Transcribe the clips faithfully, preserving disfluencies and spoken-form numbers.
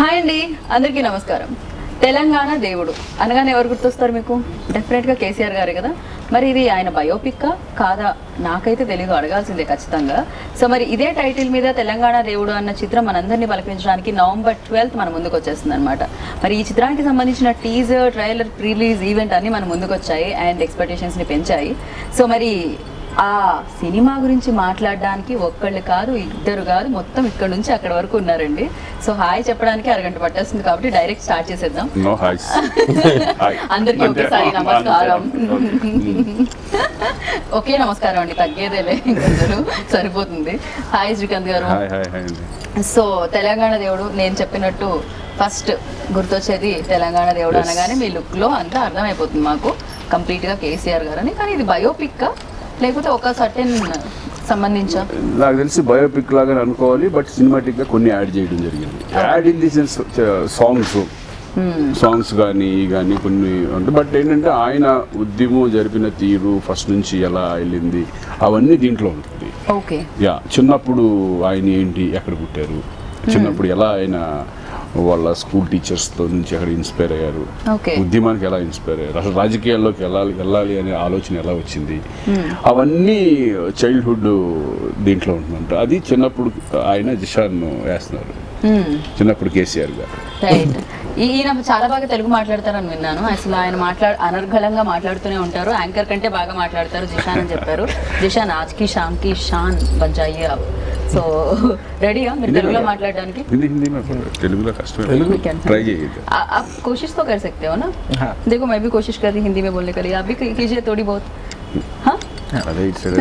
Hi అండి, అందరికీ నమస్కారం. తెలంగాణ దేవుడు అనగానే ఎవరు గుర్తొస్తారు మీకు? డెఫినెట్గా కేసీఆర్ గారే కదా. మరి ఇది ఆయన బయోపిక్కా కాదా నాకైతే తెలియదు, అడగాల్సిందే ఖచ్చితంగా. సో మరి ఇదే టైటిల్ మీద తెలంగాణ దేవుడు అన్న చిత్రం మనందరినీ పలకరించడానికి నవంబర్ ట్వెల్త్ మన ముందుకు వచ్చేస్తుంది అనమాట. మరి ఈ చిత్రానికి సంబంధించిన టీజర్, ట్రైలర్, రిలీజ్ ఈవెంట్ అన్ని మన ముందుకు వచ్చాయి అండ్ ఎక్స్పెక్టేషన్స్ని పెంచాయి. సో మరి ఆ సినిమా గురించి మాట్లాడడానికి ఒక్కళ్ళు కాదు, ఇద్దరు కాదు, మొత్తం ఇక్కడ నుంచి అక్కడ వరకు ఉన్నారండి. సో హాయ్ చెప్పడానికి అరగంట పట్టేస్తుంది కాబట్టి డైరెక్ట్ స్టార్ట్ చేసేద్దాం. అందరికీ ఒకేసారి నమస్కారం. ఓకే నమస్కారం అండి, తగ్గేదేలే, ఇంకొందరు సరిపోతుంది. హాయ్ శ్రీకాంత్ గారు. సో తెలంగాణ దేవుడు నేను చెప్పినట్టు ఫస్ట్ గుర్తొచ్చేది తెలంగాణ దేవుడు అనగానే మీ లుక్లో అంతా అర్థమైపోతుంది మాకు కంప్లీట్గా కేసీఆర్ గారు అని. కానీ ఇది బయోపిక్ లేకపోతే ఒక సర్టెన్ సంబంధించా? నాకు తెలిసి బయోపిక్ లాగా అనుకోవాలి, బట్ సినిమాటిక్ గా కొన్ని యాడ్ చేయడం జరిగింది. Add in the sense songs songs కానీ కానీ కొన్ని అంటే, బట్ ఏంటంటే ఆయన ఉద్యమం జరిపిన తీరు ఫస్ట్ నుంచి ఎలా వెళ్ళింది అవన్నీ దీంట్లో ఉంటుంది. ఓకే యా, చిన్నప్పుడు ఆయన ఏంటి, ఎక్కడ పుట్టారు, చిన్నప్పుడు ఎలా ఆయన వాళ్ళ స్కూల్ టీచర్స్తో నుంచి ఎక్కడ ఇన్స్పైర్ అయ్యారు, ఉద్యమానికి ఎలా ఇన్స్పైర్ అయ్యారు, అసలు రాజకీయాల్లోకి వెళ్ళాలి వెళ్ళాలి అనే ఆలోచన ఎలా వచ్చింది, అవన్నీ చైల్డ్హుడ్ దీంట్లో ఉంటుందంట. అది చిన్నప్పుడు ఆయన దిశాను వేస్తున్నారు, చిన్నప్పుడు కేసీఆర్ గారు. ఈయన చాలా బాగా తెలుగు మాట్లాడతారని విన్నాను. అసలు ఆయన మాట్లాడు అనర్గళంగా మాట్లాడుతూనే ఉంటారు, యాంకర్ కంటే బాగా మాట్లాడతారు. జిషాన్ అని చెప్పారు. జిషాన్ ఆజ్కి షామ్కి షాన్ బజాయియే. సో రెడీగా మీరు తెలుగులో మాట్లాడడానికి? తెలుగులో కష్టం, ट्राई कीजिए. आप कोशिश तो कर सकते हो ना? हाँ. देखो मैं भी कोशिश कर रही हिंदी में बोलने के लिए, आप भी कीजिए थोड़ी बहुत. हाँ అదే ఇటు సైడ్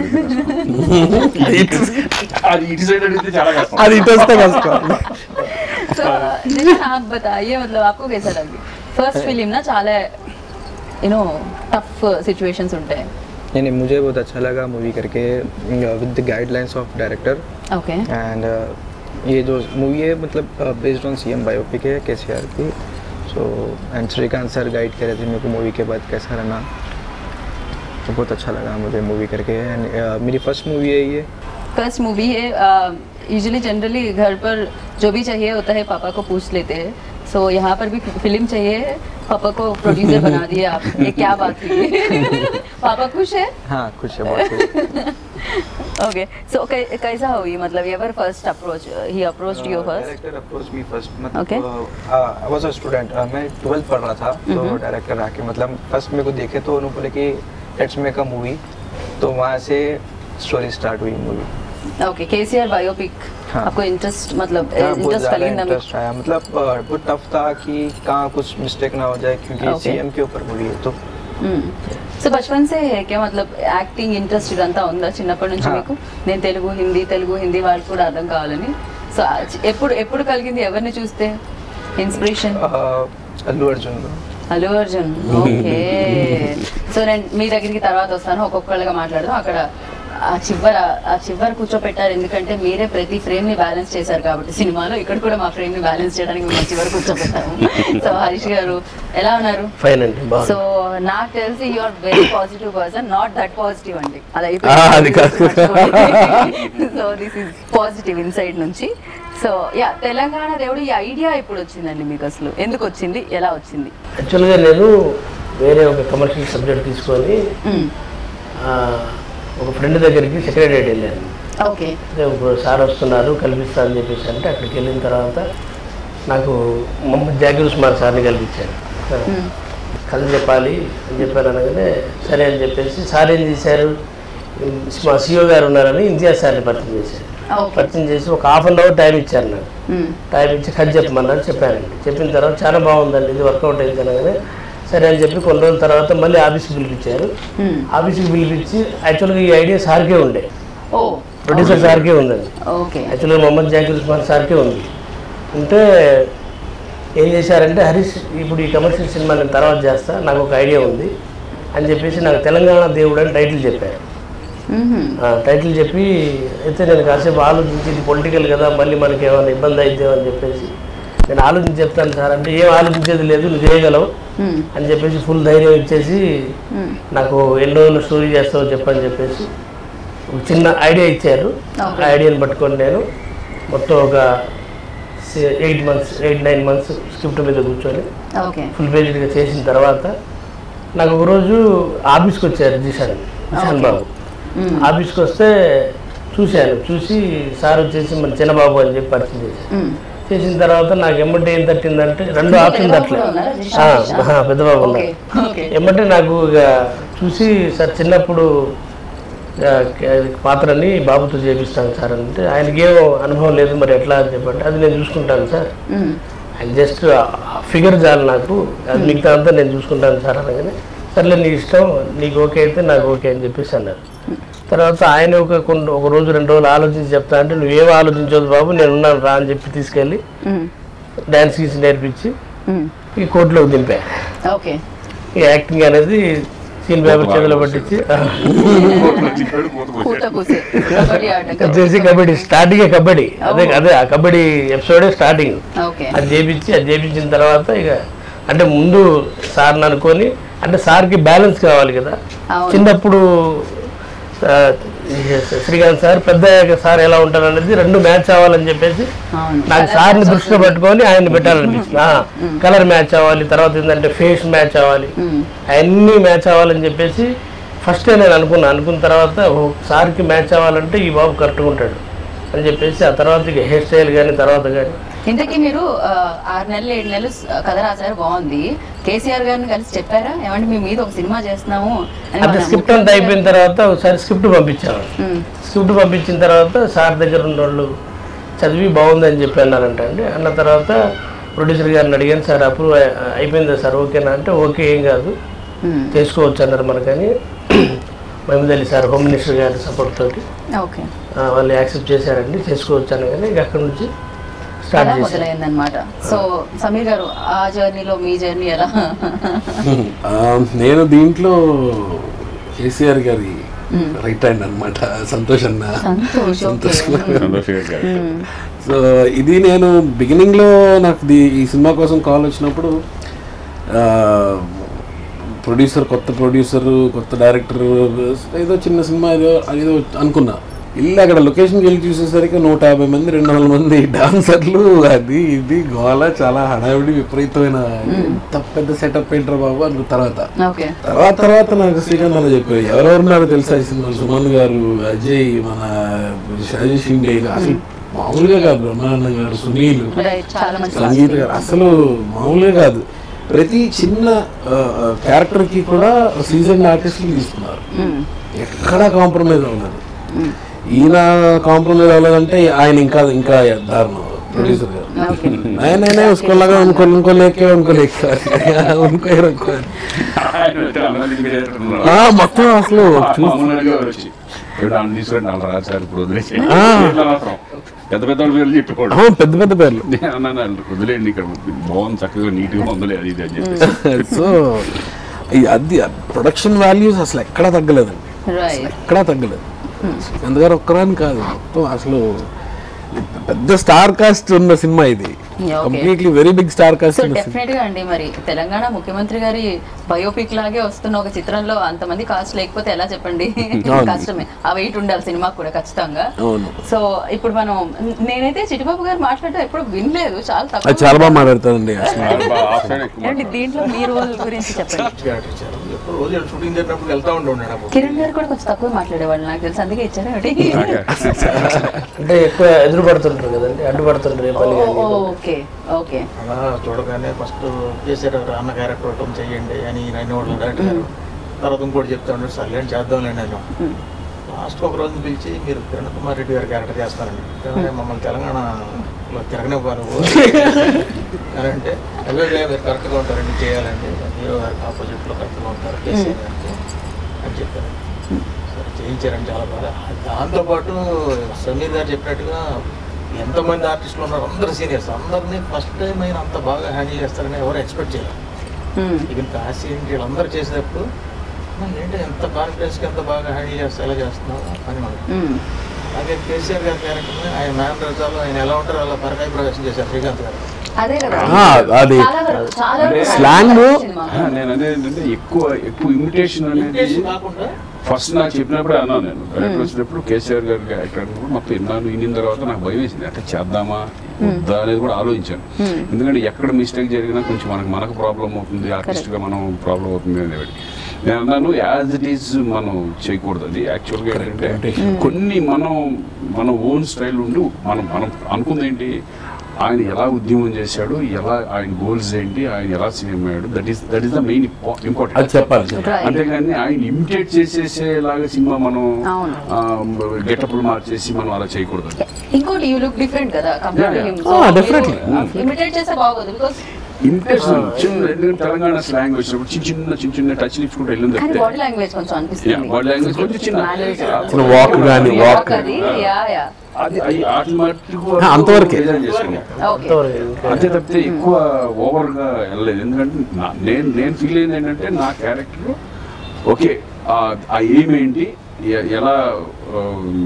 అది ఇటు సైడ్ అడిగితే చాలా కష్టం, అది ఇటు వస్తే కష్టం. तो आप बताइए, मतलब आपको कैसा लगी फर्स्ट फिल्म ना? చాలా यू नो टफ सिचुएशंस ఉంటాయి. नहीं नहीं, मुझे बहुत अच्छा लगा मूवी करके with the guidelines of director. Okay. And ये जो मूवी है मतलब बेस्ड ऑन सीएम बायोपिक है केसीआर की. So and Srikanth sir guide कर रहे थे मेरे को मूवी के बाद कैसा रहना, तो बहुत अच्छा लगा मुझे मूवी करके. एंड uh, मेरी फर्स्ट मूवी है ये. फर्स्ट मूवी है. यूजुअली जनरली घर पर जो भी चाहिए होता है पापा को पूछ लेते हैं. सो so, यहाँ पर भी फिल्म चाहिए, पापा को प्रोड्यूसर बना दिया आप, ये क्या बात हुई? पापा खुश है? हाँ खुश है, बहुत खुश. ओके. सो कैसा हुई, मतलब ever first approach, he approached you first? Director approach me first, मतलब okay. I was a student, मैं ट्वेल्थ पढ़ रहा था. तो डायरेक्टर आके मतलब फर्स्ट मेरे को देखे तो उन्होंने बोले कि लेट्स मेक अ मूवी. तो वहाँ से स्टोरी स्टार्ट हुई मूवी. ओके. केसीआर बायोपिक आपको इंटरेस्ट, मतलब इंटरेस्ट कलिंदा में आया, मतलब बहुत टफ था कि कहाँ कुछ मिस्टेक ना हो जाए क्योंकि सीएम के ऊपर मूवी है. तो సో బచ్పన్ సే కే మతలబ్ యాక్టింగ్ ఇంట్రెస్ట్ ఇదంతా ఉందా చిన్నప్పటి నుంచి మీకు? నేను తెలుగు హిందీ తెలుగు హిందీ వాళ్ళకి కూడా అర్థం కావాలని. సో ఎప్పుడు ఎప్పుడు కలిగింది, ఎవరిని చూస్తే inspiration? Allu Arjun. Allu Arjun. Okay. So నేను మీ దగ్గరికి తర్వాత వస్తాను, ఒక్కొక్కళ్ళగా మాట్లాడదాం. అక్కడ ఆ చివర ఆ చివర కూర్చోపెట్టారు, ఎందుకంటే మీరే ప్రతి ఫ్రేమ్ ని బ్యాలెన్స్ చేశారు కాబట్టి సినిమాలో. ఇక్కడ కూడా మా ఫ్రేమ్ ని బ్యాలెన్స్ చేయడానికి మేము చివర కూర్చోపెట్టాము. సో హరీష్ గారు ఎలా ఉన్నారు? ఫైన్ అండి. సో నాకు తెలిసి you are very positive person, not that positive అండి. అది so this is positive inside నుంచి. సో యా, తెలంగాణ దేవుడు ఈ ఐడియా ఎప్పుడు వచ్చిందండి మీకు? అసలు ఎందుకు వచ్చింది, ఎలా వచ్చింది? యాక్చువల్గా నేను వేరే ఒక కమర్షియల్ సబ్జెక్ట్ తీసుకొని ఒక ఫ్రెండ్ దగ్గరికి సెక్రటరియట్ వెళ్ళాను. ఓకే. ఇప్పుడు సార్ వస్తున్నారు కల్పిస్తా అని చెప్పేసి అంటే అక్కడికి వెళ్ళిన తర్వాత నాకు మొహమ్మద్ జాకీర్ ఉస్మాన్ సార్ని కల్పించాను. కథ చెప్పాలి అని చెప్పాను అనగానే సరే అని చెప్పేసి సార్ ఏం చేశారు, మా సిఓ గారు ఉన్నారని ఇంతియాజ్ సార్ని పరిచయం చేశారు. పరిచయం చేసి ఒక హాఫ్ అన్ అవర్ టైం ఇచ్చారు నాకు. టైం ఇచ్చి కథ చెప్పమన్నారు, చెప్పానండి. చెప్పిన తర్వాత చాలా బాగుందండి, ఇది వర్కౌట్ అయింది అనగానే సరే అని చెప్పి కొన్ని రోజుల తర్వాత మళ్ళీ ఆఫీస్కి పిలిపించారు. ఆఫీస్కి పిలిపించి యాక్చువల్గా ఈ ఐడియా సార్కే ఉండే, ప్రొడ్యూసర్ సార్కే ఉందండి. యాక్చువల్గా మొహమ్మద్ జాకీర్ ఉస్మాన్ సార్కే ఉంది. ఉంటే ఏం చేశారంటే హరీష్ ఇప్పుడు ఈ కమర్షియల్ సినిమా నేను తర్వాత చేస్తా, నాకు ఒక ఐడియా ఉంది అని చెప్పేసి నాకు తెలంగాణ దేవుడు అని టైటిల్ చెప్పారు. టైటిల్ చెప్పి అయితే నేను కాసేపు ఆలోచించి ఇది పొలిటికల్ కదా, మళ్ళీ మనకి ఏమైనా ఇబ్బంది అవుతుందో అని చెప్పేసి నేను ఆలోచించి చెప్తాను సార్ అంటే ఏం ఆలోచించేది లేదు, నువ్వు చేయగలవు అని చెప్పేసి ఫుల్ ధైర్యం ఇచ్చేసి నాకు ఎన్ని రోజులు స్టోరీ చేస్తావో చెప్పని చెప్పేసి ఒక చిన్న ఐడియా ఇచ్చారు. ఆ ఐడియాని పట్టుకొని నేను మొత్తం ఒక eight months eight nine months script మీద కూర్చొని ఓకే ఫుల్ పేజ్డ్గా చేసిన తర్వాత నాకు ఒకరోజు ఆఫీస్కి వచ్చారు జిషాన్ జిషాన్ బాబు. ఆఫీస్కి వస్తే చూశాను, చూసి సార్ వచ్చేసి మన చిన్నబాబు అని చెప్పి పరిచయం చేశాను. చేసిన తర్వాత నాకు ఎమ్మటే ఏం తట్టిందంటే రెండు ఆప్షన్ తట్టలే. పెద్దబాబు ఉన్నారు. ఎమ్మటే నాకు ఇక చూసి సార్ చిన్నప్పుడు పాత్రని బాబుతో చేపిస్తాను సార్ అంటే, ఆయనకి ఏమో అనుభవం లేదు మరి ఎట్లా అని చెప్పంటే, అది నేను చూసుకుంటాను సార్, ఆయన జస్ట్ ఫిగర్ చాలు నాకు, అది మిగతా అంతా నేను చూసుకుంటాను సార్ అనగానే, సర్లే నీ ఇష్టం, నీకు ఓకే అయితే నాకు ఓకే అని చెప్పేసి అన్నారు. తర్వాత ఆయన ఒక కొన్ని ఒక రోజు రెండు రోజులు ఆలోచించి చెప్తా అంటే, నువ్వేం ఆలోచించవద్దు బాబు, నేను ఉన్నాను రా అని చెప్పి తీసుకెళ్ళి డ్యాన్స్ గీసి నేర్పించి ఈ కోర్టులోకి దింపా. ఈ యాక్టింగ్ అనేది సీన్ పేపర్ చేతిలో పట్టించి చేసి కబడ్డీ స్టార్టింగ్ కబడ్డీ అదే అదే ఆ కబడ్డీ ఎపిసోడే స్టార్టింగ్ అది చేపించి అది చేపించిన తర్వాత ఇక అంటే ముందు సార్ని అనుకొని, అంటే సార్కి బ్యాలెన్స్ కావాలి కదా. చిన్నప్పుడు శ్రీకాంత్ సార్ పెద్ద సార్ ఎలా ఉంటారు అనేది రెండు మ్యాచ్ అవ్వాలని చెప్పేసి నాకు సార్ని దృష్టిలో పెట్టుకొని ఆయన్ని పెట్టాలనిపిస్తుంది. కలర్ మ్యాచ్ అవ్వాలి, తర్వాత ఏంటంటే ఫేస్ మ్యాచ్ అవ్వాలి, అవన్నీ మ్యాచ్ అవ్వాలని చెప్పేసి ఫస్ట్ నేను అనుకున్నాను. అనుకున్న తర్వాత సార్కి మ్యాచ్ అవ్వాలంటే ఈ బాబు కరెక్ట్గా ఉంటాడు అని చెప్పేసి ఆ తర్వాత ఇక హెయిర్ స్టైల్ కానీ తర్వాత కానీ. ఇంతకీ మీరు ఆరు నెలలు ఏడు నెలలు కథ రాశారు, బాగుంది. కేసీఆర్ గారిని కలిసి చెప్పారా ఏమంటే మీ మీద ఒక సినిమా చేస్తున్నాము అంటే? స్క్రిప్ట్ అంతా అయిపోయిన తర్వాత ఒకసారి స్క్రిప్ట్ పంపించాను. స్క్రిప్ట్ పంపించిన తర్వాత సార్ దగ్గర ఉన్న వాళ్ళు చదివి బాగుందని చెప్పి అన్నారంట అండి. అన్న తర్వాత ప్రొడ్యూసర్ గారిని అడిగాను, సార్ అప్రూవ్ అయిపోయిందా సార్, ఓకేనా అంటే ఓకే ఏం కాదు చేసుకోవచ్చు అన్నారు. మనకని Mahmood Ali sir home minister garu support తోటి వాళ్ళు యాక్సెప్ట్ చేశారండి, చేసుకోవచ్చు అనగానే ఇక అక్కడ నుంచి స్టార్ట్ మొదలైందనమాట. సో సమీర్ గారు ఆ జర్నీలో మీ జర్నీ ఎలా? నేను దీంట్లో కేసీఆర్ గారి రైట్ హ్యాండ్ అనమాట, సంతోష్ అన్న. సంతోష్ సో ఇది నేను బిగినింగ్లో నాకు ఈ సినిమా కోసం కాల్ వచ్చినప్పుడు ప్రొడ్యూసర్ కొత్త ప్రొడ్యూసర్ కొత్త డైరెక్టర్ ఏదో చిన్న సినిమా ఏదో ఏదో అనుకున్నా. వెళ్ళి అక్కడ లొకేషన్కి వెళ్ళి చూసేసరికి నూట యాభై మంది రెండు వందల మంది డాన్సర్లు, అది ఇది గోల, చాలా హడావిడి విపరీతమైన ఎంత పెద్ద సెటప్ ఏంటారు బాబు అనుకున్న తర్వాత తర్వాత తర్వాత నాకు శ్రీకాంత్ అన్న చెప్పారు ఎవరెవరున్నారో తెలుసా ఈ సినిమా, సుమన్ గారు, అజయ్, మన షాజీ షిండే, అసలు మామూలుగా కాదు, బ్రహ్మానంద గారు, సునీల్, సంగీత గారు, అసలు మామూలుగా కాదు. ప్రతి చిన్న క్యారెక్టర్కి కూడా సీజన్ ఆర్టిస్టులు తీసుకున్నారు, ఎక్కడా కాంప్రమైజ్ అవ్వలేదు. ఈయన కాంప్రమైజ్ అవ్వలేదంటే ఆయన ఇంకా ఇంకా దారుణం ప్రొడ్యూసర్ గారు. ఆయన ఉసుకోలాగా ఉनको उनको लेके उनको लेके उनको ही रखो మొత్తం అసలు పెద్ద పెద్ద పేర్లు చెప్పేవాడు, పెద్ద పెద్ద పేర్లు వదిలేండి ఇక్కడ బాగుంది చక్కగా నీట్గా ఉందలే అది ఇది అని చెప్పి. సో అది ప్రొడక్షన్ వాల్యూస్ అసలు ఎక్కడా తగ్గలేదండి, ఎక్కడా తగ్గలేదు. అందుగారు ఒక్కరాని కాదు, మొత్తం అసలు పెద్ద స్టార్ కాస్ట్ ఉన్న సినిమా ఇది, completely very big star cast. Definite గా అండి, మరి తెలంగాణ ముఖ్యమంత్రి గారి బయోపిక్ లాగే వస్తున్న ఒక చిత్రంలో అంతమంది కాస్ట్ లేకపోతే ఎలా చెప్పండి, కష్టమే. ఆ వెయిట్ ఉండాలి సినిమాకి కూడా ఖచ్చితంగా. సో ఇప్పుడు మనం నేనైతే చిట్టిబాబు గారు మాట్లాడటం ఎప్పుడు వినలేదు, చాలా తక్కువ, చాలా బాగా మాట్లాడతానండి. దీంట్లో మీ రోల్ గురించి చెప్పండి. కిరణ్ గారు కూడా కొంచెం తక్కువ మాట్లాడేవాళ్ళు నాకు తెలుసు, అందుకే ఇచ్చారు అంటే ఎక్కువ ఎదురు పడుతుంటారు కదండి, అడ్డుపడుతుంటారు ఏ పని. ఓకే ఓకే అలా చూడగానే ఫస్ట్ చేసారు అన్న క్యారెక్టర్ ఒకటం చెయ్యండి అని ఆయన వాళ్ళు డైరెక్టర్ గారు, తర్వాత ఇంకోటి చెప్తా ఉన్నాడు, సర్లేండి చేద్దాంలేండి నేను. లాస్ట్ ఒక రోజు పిలిచి మీరు కిరణ్ కుమార్ రెడ్డి గారి క్యారెక్టర్ చేస్తారండి, మమ్మల్ని తెలంగాణలో తిరగనివ్వాలి అని అంటే, అవే మీరు కరెక్ట్గా ఉంటారండి చేయాలండి, హీరో గారికి ఆపోజిట్లో కరెక్ట్గా ఉంటారు కేసీఆర్ గారికి అని చెప్పారు. సరే చేయించారండి చాలా బాగా. దాంతోపాటు సమీర్ గారు చెప్పినట్టుగా ఎంతమంది ఆర్టిస్టులు ఉన్నారు, అందరు సీనియర్స్, అందరినీ ఫస్ట్ టైం అయినా అంత బాగా హ్యాండిల్ చేస్తారని ఎవరు ఎక్స్పెక్ట్ చేయాలి. ఈవెన్ కాశీ వీళ్ళందరూ చేసేటప్పుడు ఏంటంటే ఎంత కాన్ఫిడెన్స్కి ఎంత బాగా హ్యాండిల్ చేస్తే ఎలా చేస్తున్నావు అని మనకు. అలాగే కేసీఆర్ గారి క్యారెక్టర్ని ఆయన మ్యాన్ రజాలు ఆయన ఎలా ఉంటారో అలా పరకాయ ప్రవేశం చేశారు శ్రీకాంత్ గారు. అది స్లాంగ్ నేను అదే ఏంటంటే ఎక్కువ ఎక్కువ ఇమిటేషన్ అనేది కాకుండా ఫస్ట్ నాకు చెప్పినప్పుడే అన్నాను నేను డైరెక్టర్ వచ్చినప్పుడు కేసీఆర్ గారికి యాక్టర్ మొత్తం విన్నాను విన్న తర్వాత నాకు భయం వేసింది అంటే చేద్దామా వద్దా అనేది కూడా ఆలోచించాను. ఎందుకంటే ఎక్కడ మిస్టేక్ జరిగినా కొంచెం మనకు మనకు ప్రాబ్లం అవుతుంది, ఆర్టిస్ట్గా మనం ప్రాబ్లం అవుతుంది అనేది. నేను అన్నాను యాజ్ ఇట్ ఈజ్ మనం చేయకూడదు. అది యాక్చువల్గా ఏంటంటే కొన్ని మనం మన ఓన్ స్టైల్ ఉండి మనం మనం అనుకుంది ఏంటి, ఆయన ఎలా ఉద్యమం చేశాడు, ఎలా ఆయన గోల్స్ ఏంటి, ఆయన ఎలా సీఎం అయ్యాడు, that is that is the main important చెప్పాలి. అంతేగాని ఆయన ఇమిటేట్ చేసేసేలాగా సినిమా మనం గెటప్లు మార్చేసి మనం అలా చేయకూడదు. ఇంకోటి యూ లుక్ డిఫరెంట్ కదా డెఫినెట్లీ ఇమిటేట్ చేస్తే బాగోదు బికాస్ ఇంప్రెషన్ చిన్న తెలంగాణ స్లాంగ్ వచ్చినప్పుడు చిన్న చిన్న చిన్న చిన్న టచ్ ఇచ్చుకుంటూ వెళ్ళింది కానీ బాడీ లాంగ్వేజ్ కొంచెం అనిపిస్తుంది బాడీ లాంగ్వేజ్ కొంచెం చిన్న చిన్న వాక్ కానీ వాక్ అది యా యా అది ఆటల మట్టుకు అంతవరకే ఓకే అంతే తప్పితే ఎక్కువ ఓవర్ గా వెళ్ళలేదు. ఎందుకంటే నా- నేను నేను ఫీల్ అయింది ఏంటంటే నా క్యారెక్టర్ ఓకే ఆ ఎయిమ్ ఏంటి, ఎ- ఎలా ఆ,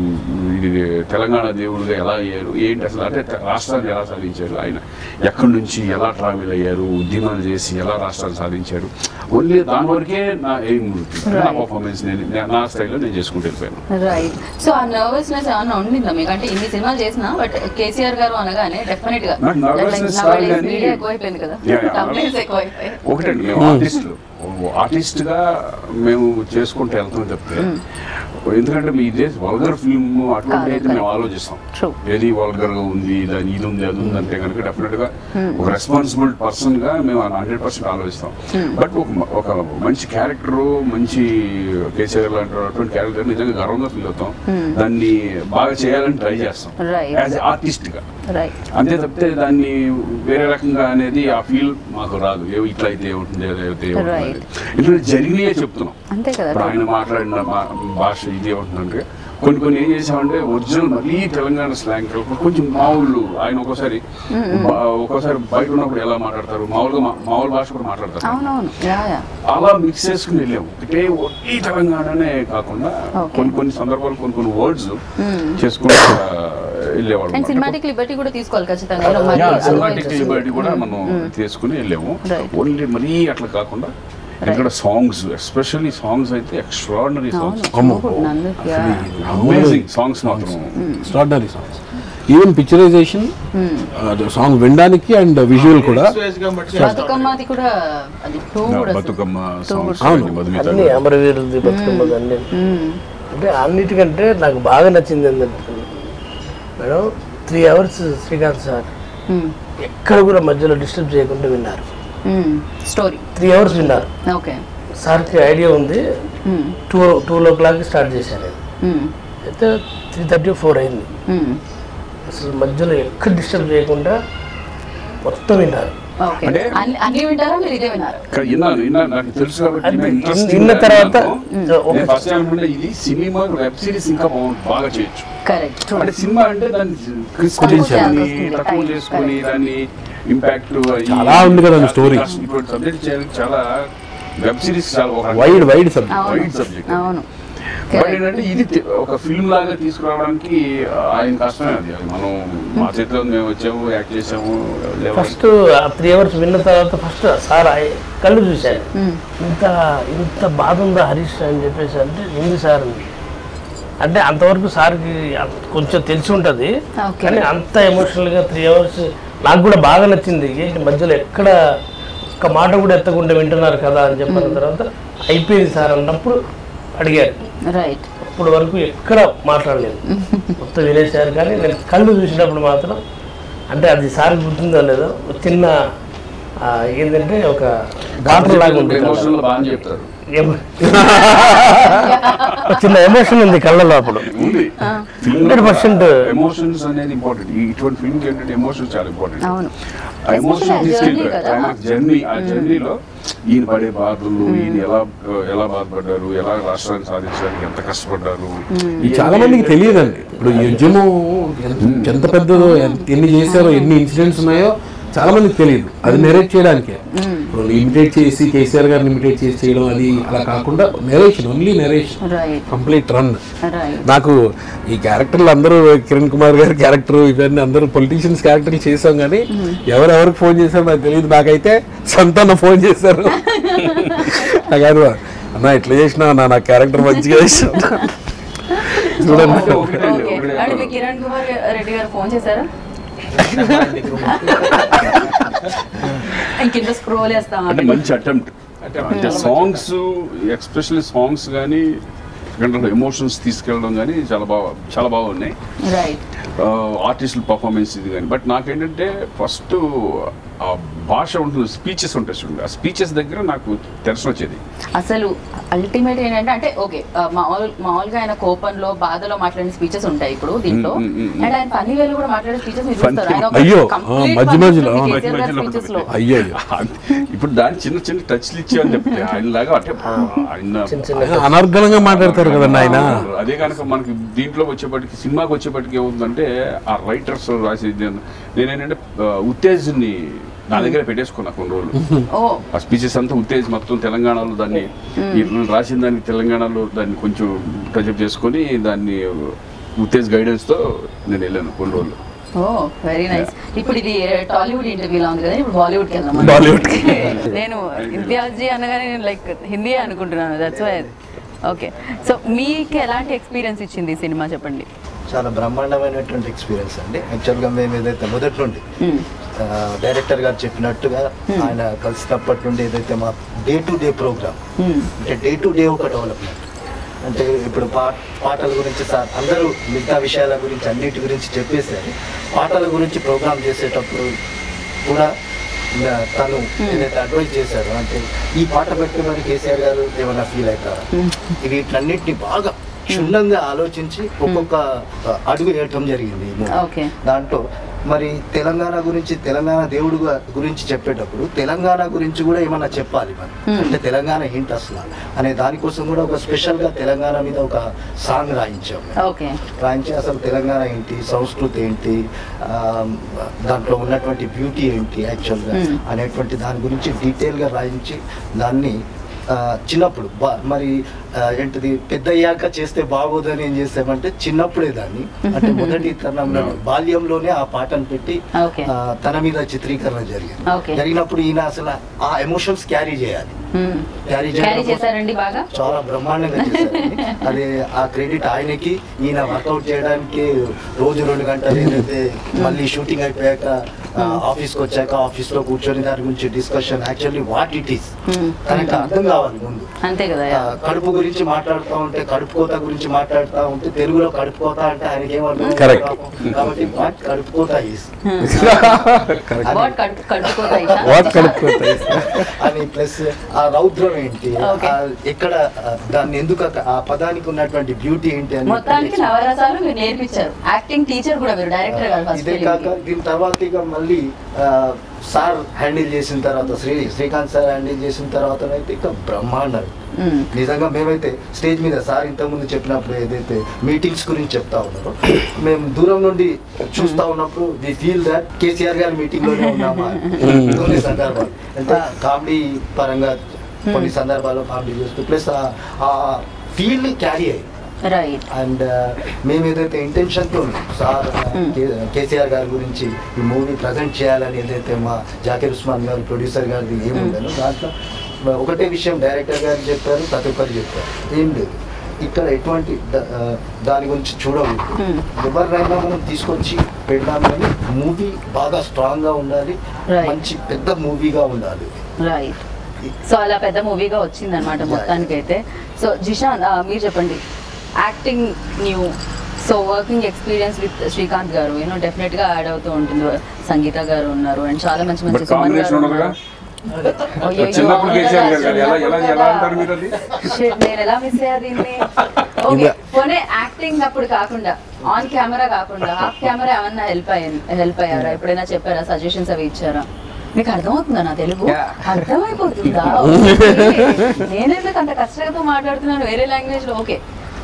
ఇది తెలంగాణ దేవుడుగా ఎలా అయ్యారు ఏంటి అసలు, అంటే తె- రాష్ట్రాన్ని ఎలా సాధించారు, ఆయన ఎక్కడి నుంచి ఎలా ట్రావెల్ అయ్యారు, ఉద్యమాలు చేసి ఎలా రాష్ట్రాన్ని సాధించారు, ఓన్లీ దాని వరకే నా ఎయిమ్ ఉంటుంది. నా పర్ఫార్మెన్స్ నేను నే- నా స్టైల్లో నేను చేసుకుంటూ వెళ్ళిపోయాను. రైట్. సో ఆ నర్వస్నెస్ ఏమన్నా ఉండిందా మీకు? అంటే ఇన్ని సినిమాలు చేసినా బట్ కేసీఆర్ గారు అనగానే డెఫినెట్ గా నాకు nervousness రాదు కానీ- మీడియా ఎక్కువైపోయింది కదా, Yeah, yeah. కంప్లైంట్స్ ఎక్కువైపోయాయి. ఒకటండి మేము ఆర్టిస్టులు ఆర్టిస్ట్గా మేము చేసుకుంటూ వెళ్తాం తప్పితే, ఎందుకంటే మీ ఇదే వల్గర్ ఫిల్మ్ అటువంటి అయితే మేము ఆలోచిస్తాం True. ఏది వల్గర్ గా ఉంది, దాని ఇది ఉంది అది ఉంది అంటే కనుక డెఫినెట్ గా ఒక రెస్పాన్సిబుల్ పర్సన్ గా మేము హండ్రెడ్ పర్సెంట్ ఆలోచిస్తాం. బట్ ఒక ఒక మంచి క్యారెక్టర్, మంచి కేసీఆర్ లాంటి అటువంటి క్యారెక్టర్ నిజంగా గర్వంగా ఫీల్ అవుతాం, దాన్ని బాగా చేయాలని ట్రై చేస్తాం Right. యాజ్ ఆర్టిస్ట్ గా. రైట్. అంతే తప్పితే దాన్ని వేరే రకంగా అనేది ఆ ఫీల్ మాకు రాదు. ఏ ఇట్లా అయితే ఏముంటుంది, ఏదైతే ఏముంటుంది, ఇట్లా జరిగినాయే చెప్తున్నాం. అంతే కదా. ఇప్పుడు ఆయన మాట్లాడిన మా- భాష ఇది ఏముంటుందంటే కొన్ని కొన్ని ఏం చేసామంటే ఒరిజినల్ మరీ తెలంగాణ స్లాంగ్ కొంచెం మామూలు ఆయన ఒక్కోసారి బా- ఒక్కోసారి బయట ఉన్నప్పుడు ఎలా మాట్లాడతారు, మామూలుగా మా- మామూలు భాష కూడా మాట్లాడతారు. అవునవును యా యా అలా మిక్స్ చేసుకుని వెళ్ళాము. ఒకటే ఈ తెలంగాణనే కాకుండా Okay. కొన్ని కొన్ని సందర్భాలు కొన్ని కొన్ని వర్డ్స్ చేసుకుంటూ వెళ్ళేవాళ్ళు. అండ్ సినిమాటిక్ లిబర్టీ కూడా తీసుకోవాలి ఖచ్చితంగా. ఇలా మరి సినిమాటిక్ otherwise- లిబర్టీ కూడా మనం తీసుకుని వెళ్ళాము. Right. ఓన్లీ మరీ అట్లా కాకుండా ఇక్కడ సాంగ్స్ ఎస్పెషల్లీ సాంగ్స్ అయితే ఎక్స్ట్రాడినరీ సాంగ్స్, అవును. నన్ను యా అమేజింగ్ సాంగ్స్ మాత్రం. Extraordinary songs. Even picturisation song వినడానికి అండ్ విజువల్ కూడా బతుకమ్మది కూడా అది టూ కూడా బతుకమ్మ సాంగ్స్ అవును. మధుమిత అన్ని అమరవీరులది బతుకమ్మది అన్ని. అంటే అన్నిటికంటే నాకు బాగా నచ్చింది ఏంటంటే madam three hours Srikanth sir ఎక్కడ కూడా మధ్యలో డిస్టర్బ్ చేయకుండా విన్నారు. స్టోరీ త్రీ అవర్స్ విన్నారు. ఓకే. సార్కి ఐడియా ఉంది, టూ టూ ఓ క్లాక్కి స్టార్ట్ చేశాను. అయితే త్రీ థర్టీ ఫోర్ అయింది. అసలు మధ్యలో ఎక్కడ డిస్టర్బ్ చేయకుండా మొత్తం విన్నారు. ఓకే. అన్ని- అన్ని వింటారా మీరు ఇదే విన్నారు? విన్నాను విన్నాను నాకు తెలుసు కాబట్టి అది నేను interesting విన్న గా తర్వాత విన్నాను. ఒక- నేను first అనుకుంటే ఇది సినిమా వెబ్ సిరీస్ ఇంకా బాగుంది, బాగా చేయొచ్చు. కరెక్ట్. అంటే సినిమా అంటే దాన్ని క్రిస్ప్ తక్కువ చేసుకొని చేయాల్సి తక్కువ వస్తుంది. చేసుకొని దాన్ని ఇంపాక్ట్ చాలా ఉంది కదా story. ఇటువంటి సబ్జెక్ట్ చేయాలి. చాలా వెబ్ సిరీస్ చాలా ఒక వైడ్ వైడ్ సబ్జెక్ట్. అవును. Wide subject. అవును. బట్ ఏంటంటే ఇది తి- ఒక ఫిల్మ్ లాగా తీసుకురావడానికి ఆయన కష్టమే. అది అది మనం మా చేతిలో మేము వచ్చాము, యాక్ట్ చేసాము. ఫస్ట్ ఆ త్రీ అవర్స్ విన్న తర్వాత ఫస్ట్ సార్ ఆయ- కళ్ళు చూశాను. ఇంత ఇంత బాధ ఉందా హరీష్ అని చెప్పేసి అంటే ఉంది సార్ అని. అంటే అంతవరకు సార్కి అంత- కొంచెం తెలిసి ఉంటుంది, Okay. కానీ అంత ఎమోషనల్గా త్రీ అవర్స్ నాకు కూడా బాగా నచ్చింది. ఏంటి మధ్యలో ఎక్కడ ఒక్క మాట కూడా ఎత్తకుండా వింటున్నారు కదా అని చెప్పిన తర్వాత అయిపోయింది సార్ అన్నప్పుడు అడిగారు. రైట్. అప్పుడు వరకు ఎక్కడ మాట్లాడలేదు, మొత్తం వినేశారు. కానీ నేను కళ్ళు చూసినప్పుడు మాత్రం అంటే అది సార్ గుర్తుందో లేదో ఒక చిన్న ఆ, ఏంటంటే ఒక వాటర్ లాగా ఉంది కళ్ళలో. ఎమోషనల్ బాగా చెప్తారు. ఎమ- చిన్న ఎమోషన్ ఉంది కళ్ళలో అప్పుడు. ఉంది. హండ్రెడ్ పర్సెంట్ ఎమోషన్స్ అనేది ఇంపార్టెంట్. ఇటువంటి ఫిల్మ్ ఏంటంటే ఎమోషన్స్ చాలా ఇంపార్టెంట్. అవును. ఆ ఎమోషన్ Especially ఆ journey కదా. జర్నీ, ఆ జర్నీలో ఈయన పడే బాధలు, ఈయన ఎలా ఎలా బాధపడ్డారు, ఎలా రాష్ట్రాన్ని సాధించడానికి ఎంత కష్టపడ్డారు, ఇది చాలా మందికి తెలియదండి. ఇప్పుడు ఈ ఉద్యమం ఎంత- ఎంత పెద్దదో, ఎంత- ఎన్ని చేశారో, ఎన్ని ఇన్సిడెంట్స్ ఉన్నాయో చాలా మందికి తెలియదు. అది నెరేట్ చేయడానికే. ఇప్పుడు ఇమిటేట్ చేసి కేసీఆర్ గారిని ఇమిటేట్ చేసి చేయడం అది అలా కాకుండా narration, only narration, right. Complete run. Right. నాకు ఈ క్యారెక్టర్లు అందరూ కిరణ్ కుమార్ గారి క్యారెక్టర్ ఇవన్నీ అందరూ పొలిటీషియన్స్ క్యారెక్టర్లు చేసాం, కానీ ఎవరెవరికి ఫోన్ చేశారో నాకు తెలియదు. నాకైతే సంతాన ఫోన్ చేశారు. నాకు అన్న ఎట్లా చేసినా నా నా క్యారెక్టర్ మంచిగా చేసిన చూడండి. ఓకే అండ్ మీ కిరణ్ కుమార్ రెడ్డి గారు ఫోన్ చేశారా? ఇంకింత స్క్రోల్ చేస్తాం అంటే మంచి అటెంప్ట్ అంటే సాంగ్స్ ఎక్స్పెషల్లీ సాంగ్స్ కానీ ఎమోషన్స్ తీసుకెళ్ళడం కానీ చాలా బాగా చాలా బాగున్నాయి. రైట్ ఆర్టిస్టుల పర్ఫార్మెన్స్ ఇది కానీ. బట్ నాకేంటంటే ఫస్ట్ ఆ భాష ఉంటుంది, స్పీచెస్ ఉంటాయి చూడండి, ఆ స్పీచెస్ దగ్గర నాకు తెరసం వచ్చేది. అసలు అల్టిమేట్ ఏంటంటే అంటే ఓకే మామూలు మామూలుగా ఆయన కోపంలో బాధలో మాట్లాడిన స్పీచెస్ ఉంటాయి ఇప్పుడు దీంట్లో, అండ్ ఆయన ఫన్నీ వేలు కూడా మాట్లాడే స్పీచెస్ మీరు చూస్తారు. ఆయన ఒక అయ్యో, complete మధ్య fun మధ్యలో, ఉంటుంది మధ్య కేసీఆర్ గారి మధ్యలో speeches లో. అయ్యో ఇప్పుడు దాని చిన్న చిన్న టచ్లు ఇచ్చామని చెప్తే ఆయన లాగా అంటే ఆయన చిన్న చిన్న అనర్గళంగా మాట్లాడతారు కదండి ఆయన. అదే కనుక మనకి దీంట్లో వచ్చేప్పటికి సినిమాకి వచ్చేప్పటికి ఏముందంటే ఆ రైటర్స్ రాసేది నేనేంటంటే ఉత్తేజ్ని నా దగ్గర పెట్టేసుకున్నా కొన్ని రోజులు. ఓ ఆ స్పీచెస్ అంతా ఉత్తేజ్ మొత్తం తెలంగాణలో దాన్ని రాసిన దానికి తెలంగాణలో దాన్ని కొంచెం టచప్ చేసుకొని దాన్ని ఉత్తేజ్ గైడెన్స్తో నేను వెళ్ళాను కొన్ని రోజులు. Oh very nice. ఇప్పుడు ఇది టాలీవుడ్ ఇంటర్వ్యూలా ఉంది కదా, ఇప్పుడు బాలీవుడ్కి వెళ్దాం. బాలీవుడ్ నేను ఇంతియాజ్జీ అనగానే నేను లైక్ హిందీ అనుకుంటున్నాను, దట్స్ వై. ఓకే, సో మీకు ఎలాంటి ఎక్స్పీరియన్స్ ఇచ్చింది ఈ సినిమా చెప్పండి. చాలా బ్రహ్మాండమైనటువంటి ఎక్స్పీరియన్స్ అండి. యాక్చువల్గా మేము ఏదైతే మొదటి నుండి డైరెక్టర్ గారు చెప్పినట్టుగా ఆయన కలిసినప్పటి నుండి ఏదైతే మా డే టు డే ప్రోగ్రామ్ అంటే డే టు డే ఒక డెవలప్మెంట్ అంటే ఇప్పుడు పా పాటల గురించి సార్ అందరూ మిగతా విషయాల గురించి అన్నిటి గురించి చెప్పేసారు. పాటల గురించి ప్రోగ్రామ్ చేసేటప్పుడు కూడా తను ఏదైతే అడ్వైజ్ చేశారో అంటే ఈ పాట పెట్టి మరి కేసీఆర్ గారు ఏమైనా ఫీల్ అవుతారా, వీటన్నిటిని బాగా క్షుణ్ణంగా ఆలోచించి ఒక్కొక్క అడుగు వేయటం జరిగింది. దాంట్లో మరి తెలంగాణ గురించి తెలంగాణ దేవుడు గురించి చెప్పేటప్పుడు తెలంగాణ గురించి కూడా ఏమన్నా చెప్పాలి మనం, అంటే తెలంగాణ ఏంటి అసలు అనే దానికోసం కూడా ఒక స్పెషల్ గా తెలంగాణ మీద ఒక సాంగ్ రాయించాము. రాయించి అసలు తెలంగాణ ఏంటి, సంస్కృతి ఏంటి, దాంట్లో ఉన్నటువంటి బ్యూటీ ఏంటి యాక్చువల్గా అనేటువంటి దాని గురించి డీటెయిల్ గా రాయించి దాన్ని చిన్నప్పుడు బా మరి ఏంటిది పెద్ద అయ్యాక చేస్తే బాగోదని ఏం చేసామంటే చిన్నప్పుడే దాన్ని అంటే మొదటి తరంలో బాల్యంలోనే ఆ పాటను పెట్టి తన మీద చిత్రీకరణ జరిగింది. జరిగినప్పుడు ఈయన అసలు ఆ ఎమోషన్స్ క్యారీ చేయాలి, క్యారీ చేయాలి చాలా బ్రహ్మాండంగా చేశారండి. అదే ఆ క్రెడిట్ ఆయనకి. ఈయన వర్కౌట్ చేయడానికి రోజు రెండు గంటలు ఏదైతే మళ్ళీ షూటింగ్ అయిపోయాక ఆఫీస్కి వచ్చాక ఆఫీస్ లో కూర్చొని దాని గురించి discussion actually what it is తనకి అర్థం కావాలి ముందు. అంతే కదా, కడుపు గురించి మాట్లాడుతూ ఉంటే కడుపు కోత గురించి మాట్లాడుతూ ఉంటే తెలుగులో కడుపు కోత అంటే ఆయనకి ఏమర్థం కాబట్టి వాట్ కడుపు కోత ఈస్ అని ప్లస్ ఆ రౌద్రం ఏంటి, ఎక్కడ దాన్ని ఎందుకు ఆ పదానికి ఉన్నటువంటి బ్యూటీ ఏంటి అని నేర్పించారు. యాక్టింగ్ టీచర్ కూడా మీరు డైరెక్టర్ గారు. ఇదే కాక దీని తర్వాత ఇక మళ్ళీ సార్ హ్యాండిల్ చేసిన తర్వాత శ్రీ శ్రీకాంత్ సార్ హ్యాండిల్ చేసిన తర్వాత అయితే ఇక బ్రహ్మాండం. నిజంగా మేమైతే స్టేజ్ మీద సార్ ఇంతకుముందు చెప్పినప్పుడు ఏదైతే మీటింగ్స్ గురించి చెప్తా ఉన్నారో మేము దూరం నుండి చూస్తా ఉన్నప్పుడు వి ఫీల్ దట్ కేసీఆర్ గారి మీటింగ్ లోనే ఉన్నామా కొన్ని సందర్భాలు అంటే కామెడీ పరంగా కొన్ని సందర్భాల్లో కామెడీ చేస్తూ ప్లస్ ఆ ఫీల్ ని క్యారీ అయ్యి అండ్ మేము ఏదైతే ఇంటెన్షన్తో సార్ కేసీఆర్ గారి గురించి ఈ మూవీ ప్రజెంట్ చేయాలని ఏదైతే మా జాకీర్ ఉస్మాన్ గారు ప్రొడ్యూసర్ గారిది ఏముండను దాంట్లో ఒకటే విషయం డైరెక్టర్ గారు చెప్పారు, ప్రతి ఒక్కరు చెప్పారు, ఏం లేదు ఇక్కడ ఎటువంటి దాని గురించి చూడకూడదు, ఎవరినైనా మనం తీసుకొచ్చి పెడదామని మూవీ బాగా స్ట్రాంగ్ గా ఉండాలి, మంచి పెద్ద మూవీగా ఉండాలి. సో అలా పెద్ద మూవీగా వచ్చింది అనమాట మొత్తానికి అయితే. సో జిషాన్ మీరు చెప్పండి, acting new, so working experience with Srikanth garu you know definite గా యాడ్ అవుతూ ఉంటుంది. సంగీత గారు ఉన్నారు అండ్ చాలా మంచి మంచి సుమన్ గారు ఉన్నారు. నేను ఎలా మిస్ అయ్యా దీన్ని. ఓకే పోనీ యాక్టింగ్ అప్పుడు కాకుండా ఆన్ కెమెరా కాకుండా ఆఫ్ కెమెరా ఏమన్నా హెల్ప్ అయ్యింది హెల్ప్ అయ్యారా ఎప్పుడైనా చెప్పారా, సజెషన్స్ అవి ఇచ్చారా? మీకు అర్థమవుతుందా నా తెలుగు? అర్థమైపోతుందా? నేనెందుకు అంత కష్టంగా మాట్లాడుతున్నాను వేరే లాంగ్వేజ్ లో? ఓకే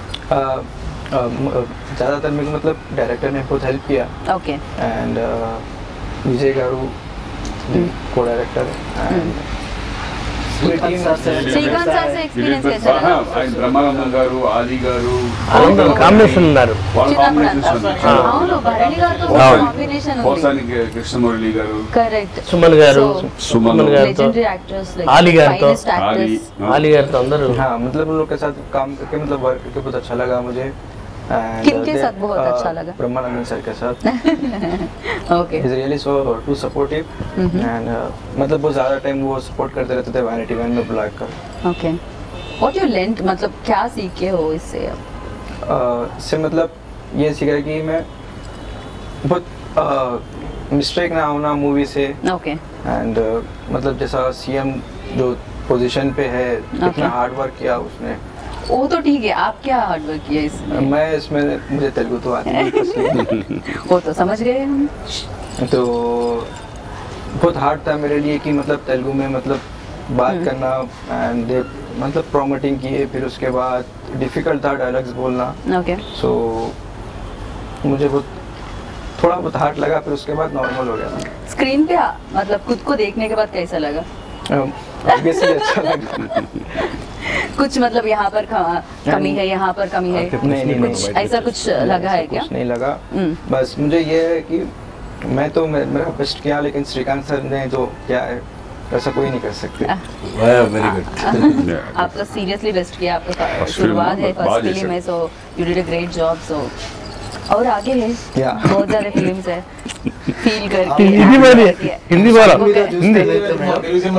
ज़्यादातर मेरे को मतलब डायरेक्टर ने बहुत हेल्प किया. ओके एंड विजय गारू को डायरेक्टर एंड శ్రీకాంత్ సార్ से एक्सपीरियंस कैसा हाँ, लगा? ఆయన బ్రహ్మానందం గారు ఆది గారు అందరూ కాంబినేషన్ ఉన్నారు. వాళ్ళ చిన్నప్పుడు కాంబినేషన్ అంతా. అవును, భరణి గారితో కాంబినేషన్ ఉంది. పోసానికి కృష్ణమురళి గారు, కరెక్ట్. సుమన్ గారు, So, సుమన్ సుమన్ గారితో, legendary actors like ఆలీ గారితో, finest ఆలి actors. ఆలీ గారితో అందరూ. हाँ मतलब उन लोग के साथ काम करके मतलब वर्क करके बहुत अच्छा लगा मुझे. And, किनके they- साथ बहुत uh, अच्छा लगा? ब्रह्मानंदन सर के साथ. Okay. He's really so too supportive. And uh, मतलब बहुत ज़्यादा टाइम वो सपोर्ट करते रहते थे वैनिटी वैन में बुला कर. ओके. व्हाट यू लेंट, मतलब क्या सीखे हो इससे अब? uh, इससे मतलब ये सीखा कि मैं बहुत मिस्टेक ना होना मूवी से. ओके. एंड uh, मतलब जैसा सीएम जो पोजीशन पे है Okay. कितना हार्ड वर्क किया उसने. वो तो ठीक है, आप क्या हार्ड वर्क किया इसमें? मैं इसमें मुझे तेलुगु तो आती नहीं इसलिए. वो तो समझ गए हम. तो बहुत हार्ड था मेरे लिए कि मतलब तेलुगु में मतलब बात करना एंड मतलब प्रमोटिंग किए, फिर उसके बाद डिफिकल्ट था डायलॉग्स बोलना. ओके. सो मुझे बहुत थोड़ा बहुत हार्ड लगा, फिर उसके बाद नॉर्मल हो गया था. स्क्रीन पे आ- मतलब खुद को देखने के बाद कैसा लगा? ऑब्वियसली अच्छा लगा. कुछ मतलब यहाँ पर ख- कमी है, यहाँ पर कमी है, नहीं नहीं कुछ नहीं ऐसा कुछ लगा है क्या? कुछ नहीं लगा. हम्म. बस मुझे ये है कि मैं तो मे- मेरा बेस्ट किया, लेकिन श्रीकांत सर ने जो क्या है ऐसा कोई नहीं कर सकते. Very good. आपका सीरियसली बेस्ट किया, आपका First शुरुआत film, है, बहुत फर्स्ट फिल्म जैसे। है, so you did a great job. So और आगे है Yeah. बहुत सारे फिल्म्स है, फील करके हिंदी बोलिए, हिंदी बोलो. చూస్తే తెలుగు సినిమా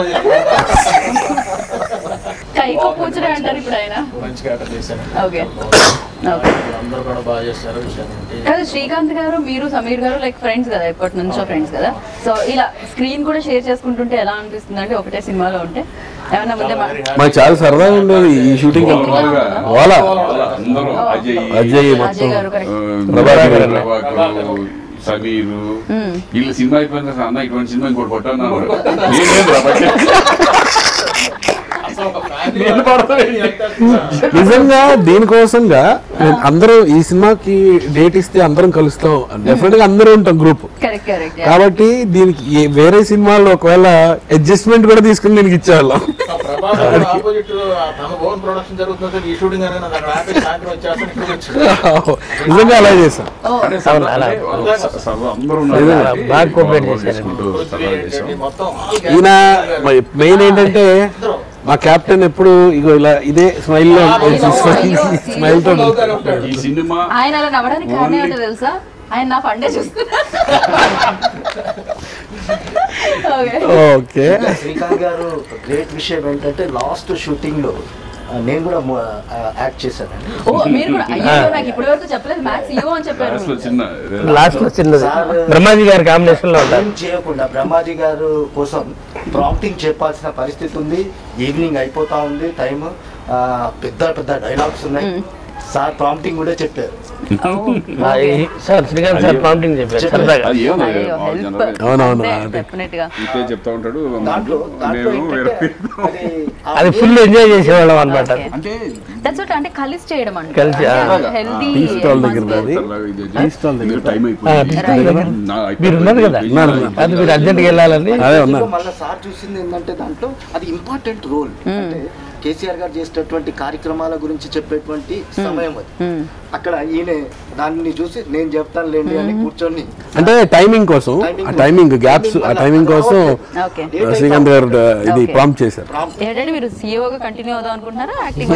कई को पूछ रहे अंటారు ఇప్పుడు ఆయన. మంచి క్యారెక్టర్ చేశాను. ఓకే. ఓకే. అందరూ కూడా బాగా చేశారు. విషయం ఏంటి? కదా శ్రీకాంత్ గారు మీరు సమీర్ గారు లైక్ ఫ్రెండ్స్ కదా, ఎప్పటి నుంచో ఫ్రెండ్స్ కదా. సో ఇలా స్క్రీన్ కూడా షేర్ చేసుకుంటుంటే ఎలా అనిపిస్తుంది అంటే ఒకటే సినిమాలో ఉంటే ఏమన్నా ముందే మా- మాకు చాలా సరదాగా ఉండేది ఈ షూటింగ్. వాళ్ళ అందరూ అజయ్ అజయ్ అజయ్ మొత్తం గారు ఆ, కరెక్ట్. ప్రభాకర్. ప్రభాకర్, సమీరు వీళ్ళ సినిమా అయిపోయిన తర్వాత అన్న ఇటువంటి సినిమా ఇంకోటి కొట్టాను అన్నాడు. నేనేం రా బట్టి. అసలు ఒక family నేను పడతాను. నిజంగా దీనికోసంగా నేను అందరూ ఈ సినిమాకి డేట్ ఇస్తే అందరం కలుస్తాం, డెఫినెట్ గా అందరూ ఉంటాం గ్రూప్. Correct correct. కాబట్టి దీనికి ఏ- వేరే సినిమాల్లో ఒకవేళ అడ్జస్ట్మెంట్ కూడా తీసుకుని దీనికి ఇచ్చేవాళ్ళం. ప్రభాస్ ఆపోజిట్ తన ఓన్ ప్రొడక్షన్ జరుగుతుంది, ఈ షూటింగ్ అనేది అక్కడ ఆపేసి సాయంత్రం వచ్చేస్తాను ఇక్కడ వచ్చి నిజంగా అలా చేసాం. అంటే సరదా- అలా. అంటే వాళ్ళు స- సరదా అందరూ ఉన్నారు నిజంగా కాబట్టి బాగా cooperate వాళ్ళు చేశారు. చేసుకుంటూ సరదా చేసాం. మొత్తం ఈయన మెయిన్ ఏంటంటే మా కెప్టెన్ ఎప్పుడు ఇగో ఇలా ఇదే స్మైల్ లో స్మైల్ తో ఈ సినిమా ఆయన అలా నవ్వడానికి కారణం ఏంటో తెలుసా? ఆయన నా ఫండే చూస్తున్నా. ఓకే. ఓకే. శ్రీకాంత్ గారు గ్రేట్ విషయం ఏంటంటే లాస్ట్ షూటింగ్ లో ఆ, నేను కూడా యాక్ట్ చేశానండి. ఓ మీరు కూడా అయ్యో నాకు ఇప్పటి వరకు చెప్పలేదు, మ్యాథ్స్ ఇయో అని చెప్పారు. లాస్ట్ లో చిన్న లాస్ట్ లో చిన్నది బ్రహ్మాజీ గారి కాంబినేషన్ లో ఉంటారు. ఏం చేయకుండా బ్రహ్మాజీ గారు కోసం ప్రాంప్టింగ్ చెప్పాల్సిన పరిస్థితి ఉంది. ఈవినింగ్ అయిపోతా ఉంది టైం, పెద్ద పెద్ద డైలాగ్స్ ఉన్నాయి. సార్ ప్రాంప్టింగ్ కూడా చెప్పారు. ఆ, ఈ- సార్ శ్రీకాంత్ సార్ ప్రాంప్టింగ్ చెప్పారు సరదాగా. అది ఏమో అయ్యో, help. అవునవును. అంతే, అదే. definite గా. ఇదే చెప్తా ఉంటాడు. దాంట్లో దాంట్లో నేను ఏంటంటే వేరే- అది ఆ అది ఫుల్ ఎంజాయ్ చేసేవాళ్ళం అనమాట. Okay. అంటే That's what, అంటే కలిసి చేయడం అంటే కలిసి, ఆ. హెల్దీ టీ స్టాల్ దగ్గర ఉన్నది. సరదాగా ఇది టీ స్టాల్ దగ్గర. టైం ఆ, అయిపోయింది. టీ స్టాల్ దగ్గర. నా అయిపోయింది. మీరు ఉన్నారు కదా? ఉన్నారు, ఉన్నారు. అది మీరు అర్జెంట్గా వెళ్ళాలని. అదే ఉన్నారు. మళ్ళీ సార్ చూసింది ఏంటంటే దాంట్లో అది ఇంపార్టెంట్ రోల్. అంటే కేసీఆర్ గారు చేసేటటువంటి కార్యక్రమాల గురించి చెప్పేటువంటి సమయం అది. అక్కడ ఈయన దాన్ని చూసి నేను చెప్తాను లేండి అని కూర్చొని అంటే టైమింగ్ కోసం, ఆ టైమింగ్ గ్యాప్స్, ఆ టైమింగ్ కోసం ఓకే. శ్రీకాంత్ గారు ఇది Okay. ప్రాంప్ట్ చేశారు. ఏంటంటే మీరు సీఈఓగా కంటిన్యూ అవుదాం అనుకుంటున్నారా యాక్టింగ్?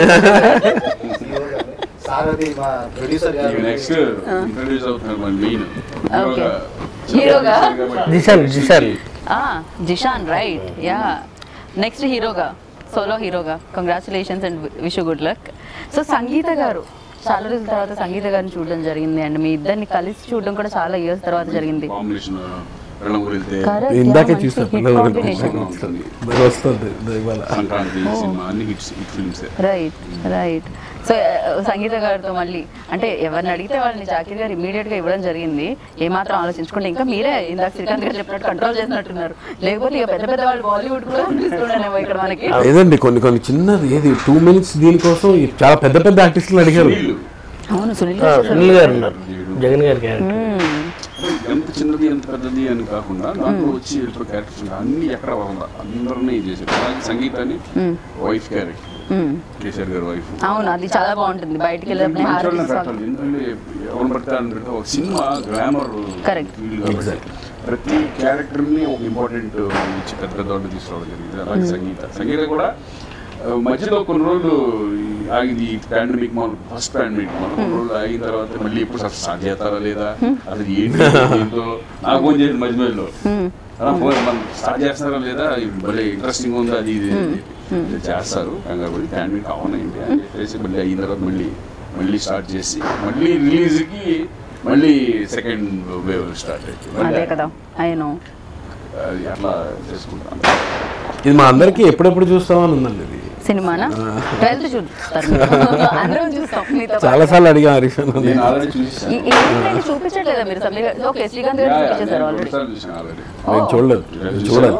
సార్ అది మా ప్రొడ్యూసర్ గారు నెక్స్ట్ ఇంట్రడ్యూస్ అవుతున్నారు మన మెయిన్ ఓకే. హీరోగా Zeeshan Zeeshan Zeeshan right. Yeah, next హీరోగా, సోలో హీరోగా congratulations and wish good luck. So Sangeetha garu చాలా రోజుల తర్వాత సంగీత గారిని చూడడం జరిగింది అండ్ మీ ఇద్దరిని కలిసి చూడడం కూడా చాలా ఇయర్స్ తర్వాత జరిగింది. కాంబినేషన్ రణంగులు వెళ్తే Correct, ఇందాకే yeah, చూసాను. మంచి hit combination. వస్తుంది. వస్తుంది ఇవాళ. సంక్రాంతి సినిమా అన్ని hits hit films. Right right. So Sangeetha గారితో మళ్ళీ అంటే ఎవరిని అడిగితే వాళ్ళని జాకీర్ గారు ఇమీడియట్ గా ఇవ్వడం జరిగింది. ఏమాత్రం ఆలోచించుకుంటే ఇంకా మీరే ఇందాక శ్రీకాంత్ గారు చెప్పినట్టు కంట్రోల్ చేసినట్టున్నారు. లేకపోతే ఇక పెద్ద పెద్ద వాళ్ళు బాలీవుడ్ కూడా అనిపిస్తున్నానేమో ఇక్కడ మనకి. లేదండి, కొన్ని కొన్ని చిన్నది ఏది టూ మినిట్స్ దీనికోసం చాలా పెద్ద పెద్ద ఆర్టిస్టులు అడిగారు. వీళ్ళు అవును, సునీల్ సునీల్ గారు ఉన్నారు, జగన్ గారి క్యారెక్టర్. మ్మ్. ఎంత చిన్నది ఎంత పెద్దది అని కాకుండా దాంట్లో వచ్చి వెళ్ళిపోయే క్యారెక్టర్స్ అన్ని ఎక్కడ వల్ల అందరినీ చేశారు. అలాగే సంగీతాన్ని వైఫ్ క్యారెక్టర్ కేసీఆర్ గారు వైఫ్. అవును, అది చాలా బాగుంటుంది. బయటికి వెళ్ళినప్పుడు పెట్టాలి, ఎందుకంటే ఎవరు పెడతారని పెడితే ఒక సినిమా గ్లామర్ ఫీల్ కాబట్టి ప్రతి క్యారెక్టర్ని ఒక ఇంపార్టెంట్ ఇచ్చి పెద్ద పెద్ద వాళ్ళు తీసుకురావడం జరిగింది. అలాగే సంగీత సంగీత కూడా మధ్యలో కొన్ని రోజులు ఆగింది. పాండమిక్ మనం ఫస్ట్ పాండమిక్ మనం కొన్ని రోజులు ఆగిన తర్వాత మళ్ళీ ఎప్పుడు అసలు స్టార్ట్ చేస్తారా లేదా అసలు ఏంటి ఏంటో నాకు ఫోన్ చేసింది మధ్య మధ్యలో, ఫోన్ మనం స్టార్ట్ చేస్తారా లేదా భలే ఇంట్రెస్టింగ్ ఉంది అది ఇది చేస్తారు కంగారు పడి పాండమిక్ అవునండి అని చెప్పేసి మళ్ళీ అయిన తర్వాత మళ్ళీ మళ్ళీ స్టార్ట్ చేసి మళ్ళీ రిలీజ్కి మళ్ళీ సెకండ్ వేవ్ స్టార్ట్ అదే కదా అయినో అది అట్లా చేసుకుంటాం. ఇది మా అందరికి ఎప్పుడెప్పుడు చూస్తామని ఉందండి ఇది సినిమానా. ట్వెల్త్ చూస్తారు అందరం చూస్తాం. చాలా సార్లు అడిగా హరీష్ నేను ఆల్రెడీ చూసి చూపించట్లేదా మీరు? సమీర్ ఓకే, శ్రీకాంత్ గారు చూపించేశారు ఆల్రెడీ. నేను చూడలేదు చూడాలి.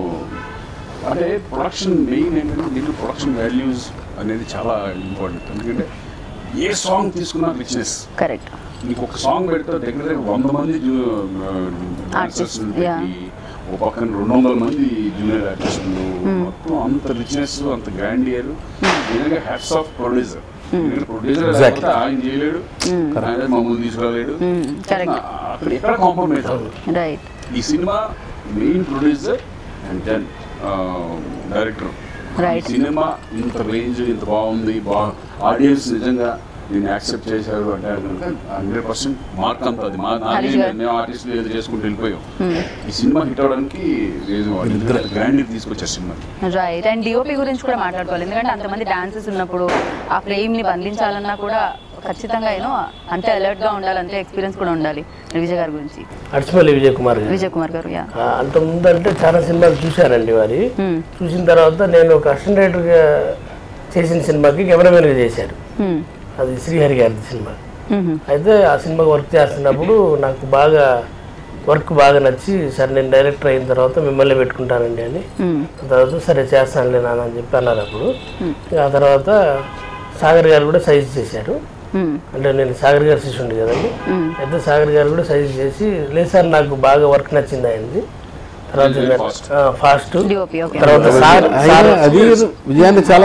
అంటే ప్రొడక్షన్ మెయిన్ ఏంటంటే దీంట్లో ప్రొడక్షన్ వాల్యూస్ అనేది చాలా ఇంపార్టెంట్. ఎందుకంటే ఏ సాంగ్ తీసుకున్నా రిచ్నెస్. కరెక్ట్. నీకు ఒక సాంగ్ పెడితే దగ్గర దగ్గర వంద మంది డాన్సర్స్ పెట్టి ఒక పక్కన రెండు వందల మంది జూనియర్ ఆర్టిస్టులు మొత్తం అంత రిచ్నెస్ అంత గ్రాండియర్. నిజంగా హ్యాట్స్ ఆఫ్ ప్రొడ్యూసర్. ప్రొడ్యూసర్ ఆయన చేయలేడు, ఆయన మమ్మల్ని తీసుకురాలేడు, అక్కడ ఎక్కడ కాంప్రమైజ్ అవ్వదు. ఈ సినిమా main producer and then director. ఈ సినిమా ఇంత రేంజ్ ఇంత బాగుంది, బా ఆడియన్స్ నిజంగా దీన్ని యాక్సెప్ట్ చేశారు అంటే హండ్రెడ్ పర్సెంట్ మార్క్ అంతా అది. మా మేము ఆర్టిస్టులు ఏదో చేసుకుంటూ వెళ్ళిపోయాం. ఈ సినిమా హిట్ అవడానికి గ్రాండ్ తీసుకొచ్చారు సినిమా. రైట్. అండ్ డిఓపి గురించి కూడా మాట్లాడుకోవాలి, ఎందుకంటే అంతమంది డాన్సెస్ ఉన్నప్పుడు ఆ ఫ్రేమ్ ని బంధించాలన్నా కూడా ఖచ్చితంగా ఏమో అంతే అలర్ట్ గా ఉండాలి, అంతే ఎక్స్పీరియన్స్ కూడా ఉండాలి. విజయ్ గారి గురించి అడిచిపల్లి విజయ్ కుమార్ విజయ్ కుమార్ గారు అంత ముందు అంటే చాలా సినిమాలు చూశానండి. వారి చూసిన తర్వాత నేను ఒక అసిస్టెంట్ డైరెక్టర్ గా చేసిన సినిమాకి కెమెరామెన్ గా చేశారు. అది శ్రీహరి గారి సినిమా. అయితే ఆ సినిమాకి వర్క్ చేస్తున్నప్పుడు నాకు బాగా వర్క్ బాగా నచ్చి సరే నేను డైరెక్టర్ అయిన తర్వాత మిమ్మల్ని పెట్టుకుంటానండి అని, తర్వాత సరే చేస్తానులే నాన్న అని చెప్పి అన్నారు. అప్పుడు ఆ తర్వాత సాగర్ గారు కూడా సజెస్ట్ చేశారు. అంటే నేను సాగర్ గారు శిష్యుండి కదండి. అయితే సాగర్ గారు కూడా సజెస్ట్ చేసి లేదు సార్ నాకు బాగా వర్క్ నచ్చింది అయింది. తర్వాత ఫాస్ట్ తర్వాత విజయాన్ని చాలా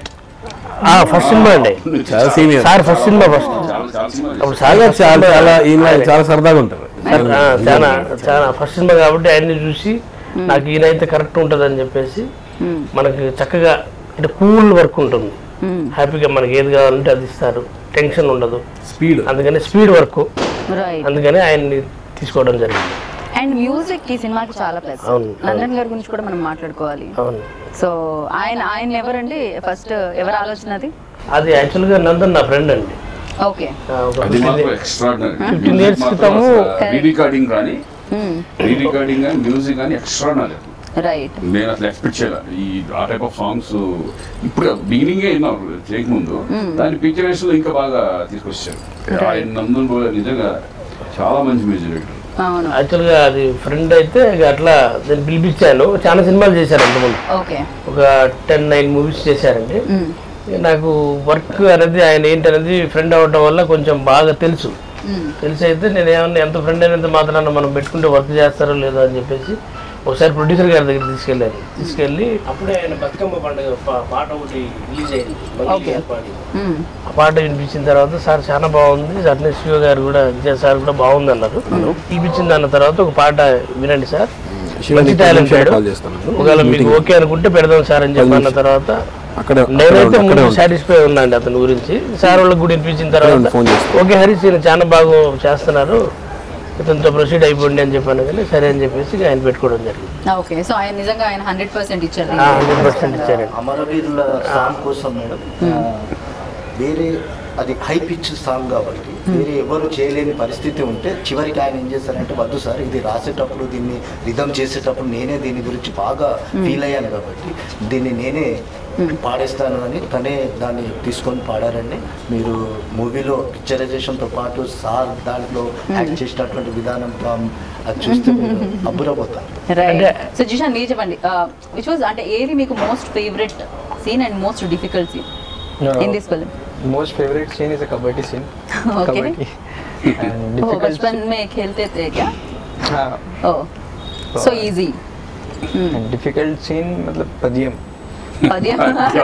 ఫస్ట్ సినిమా అండి, సార్ ఫస్ట్ సినిమా ఫస్ట్. అప్పుడు సాగర్ చాలా చాలా ఈయన చాలా సరదాగా ఉంటారు. చాలా చాలా ఫస్ట్ సినిమా కాబట్టి ఆయన్ని చూసి నాకు ఈయన అయితే కరెక్ట్ ఉంటుంది అని చెప్పేసి మనకి చక్కగా అంటే కూల్ వర్క్ ఉంటుంది, హ్యాపీగా మనకి ఏది కావాలంటే అది ఇస్తారు, టెన్షన్ ఉండదు, స్పీడ్. అందుకని స్పీడ్ వర్క్, అందుకని ఆయన్ని తీసుకోవడం జరిగింది. అండ్ మ్యూజిక్ ఈ సినిమాకి చాలా ప్లస్. నందన్ గారి గురించి కూడా మనం మాట్లాడుకోవాలి. సో ఆయన ఆయన ఎవరండి ఫస్ట్ ఎవరు ఆలోచన అది? అది యాక్చువల్గా నందన్ నా ఫ్రెండ్ అండి. ఓకే. ఫిఫ్టీన్ ఇయర్స్ క్రితము రికార్డింగ్ కానీ రికార్డింగ్ కానీ మ్యూజిక్ కానీ ఎక్స్ట్రాడినరీ. రైట్. నేను అసలు ఎక్స్పెక్ట్ చేయాలి ఈ ఆ టైప్ ఆఫ్ సాంగ్స్. ఇప్పుడు బిగినింగ్ విన్నాను చేయకముందు, దాని పిక్చరేషన్ లో ఇంకా బాగా తీసుకొచ్చారు. ఆయన నందన్ నిజంగా చాలా మంచి మ్యూజిక్ డైరెక్టర్. యాక్చువల్గా అది ఫ్రెండ్ అయితే అట్లా నేను పిలిపించాను. చాలా సినిమాలు చేశారు అంతకుముందు, ఒక టెన్ నైన్ మూవీస్ చేశారండి. నాకు వర్క్ అనేది ఆయన ఏంటనేది ఫ్రెండ్ అవ్వడం వల్ల కొంచెం బాగా తెలుసు. తెలిసి అయితే నేను ఏమన్నా ఎంత ఫ్రెండ్ అయినంత మాత్రాన మనం పెట్టుకుంటే వర్క్ చేస్తారో లేదో అని చెప్పేసి ఒకసారి ప్రొడ్యూసర్ గారి దగ్గర తీసుకెళ్ళాను. తీసుకెళ్ళి అప్పుడే ఆయన బతుకమ్మ పండుగ పాట ఒకటి రిలీజ్ అయింది. ఆ పాట వినిపించిన తర్వాత సార్ చాలా బాగుంది, అట్లే శివ గారు కూడా విజయ్ సార్ కూడా బాగుంది అన్నారు. వినిపించింది అన్న తర్వాత ఒక పాట వినండి సార్, మంచి టాలెంట్ ఒకవేళ మీకు ఓకే అనుకుంటే పెడదాం సార్ అని చెప్పి అన్న తర్వాత నేనైతే ముందు సాటిస్ఫై ఉన్నాండి అతని గురించి. సార్ వాళ్ళకి కూడా వినిపించిన తర్వాత ఓకే హరీష్ ఈయన చాలా బాగా చేస్తున్నారు, ఇతనితో ప్రొసీడ్ అయిపోండి అని చెప్పాను. కానీ సరే అని చెప్పేసి ఆయన పెట్టుకోవడం జరిగింది. ఓకే. సో ఆయన నిజంగా ఆయన హండ్రెడ్ పర్సెంట్ ఇచ్చారు. హండ్రెడ్ పర్సెంట్ ఇచ్చారు. అమరవీరుల సాంగ్ కోసం మేడం వేరే అది హై పిచ్ సాంగ్ కాబట్టి వేరే ఎవరు చేయలేని పరిస్థితి ఉంటే చివరికి ఆయన ఏం చేస్తారంటే వద్దు సార్ ఇది రాసేటప్పుడు దీన్ని రిధమ్ చేసేటప్పుడు నేనే దీని గురించి బాగా ఫీల్ అయ్యాను కాబట్టి దీన్ని నేనే పాడేస్తాను అని తనే దాన్ని తీసుకొని పాడారండి. మీరు మూవీలో పిక్చరైజేషన్తో పాటు సార్ దాంట్లో యాక్ట్ చేసినటువంటి విధానంతో అది చూస్తే అబ్బురపోతారు. సో జిషాన్ మీరు చెప్పండి, విచ్ వాజ్ అంటే ఏది మీకు most favourite scene and most difficult scene in this film? Most favorite scene is a kabaddi scene. Okay. Kabaddi. And oh, बचपन में खेलते थे क्या? Oh so easy. Difficult scene मतलब पद्यम పద్యం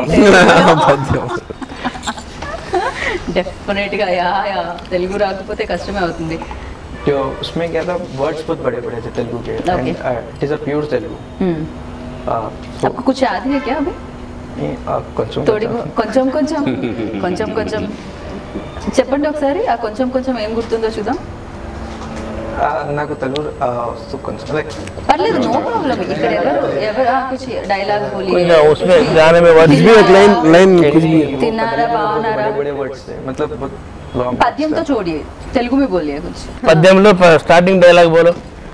డెఫినెట్ గా యా యా తెలుగు రాకపోతే కష్టమే అవుతుంది. जो उसमें क्या था वर्ड्स बहुत बड़े बड़े थे तेलुगु के and it is a pure Telugu. आपको कुछ याद है क्या अभी? కొంచెం తోడి కొంచెం కొంచెం కొంచెం కొంచెం చెప్పండి ఒకసారి. ఆ కొంచెం కొంచెం ఏం గుర్తుందో చూద్దాం. నాకు తెలుగు కొంచెం పర్లేదు, నో ప్రాబ్లం. ఇక్కడ ఎవరు ఎవరు कुछ डायलॉग बोलिए. उसमें गाने में वर्ड्स भी एक लाइन लाइन कुछ भी తిన్నారా బాగున్నారా बड़े वर्ड्स थे मतलब పద్యం తో చూడియే తెలుగు में बोलिए कुछ. పద్యంలో స్టార్టింగ్ డైలాగ్ బోలో.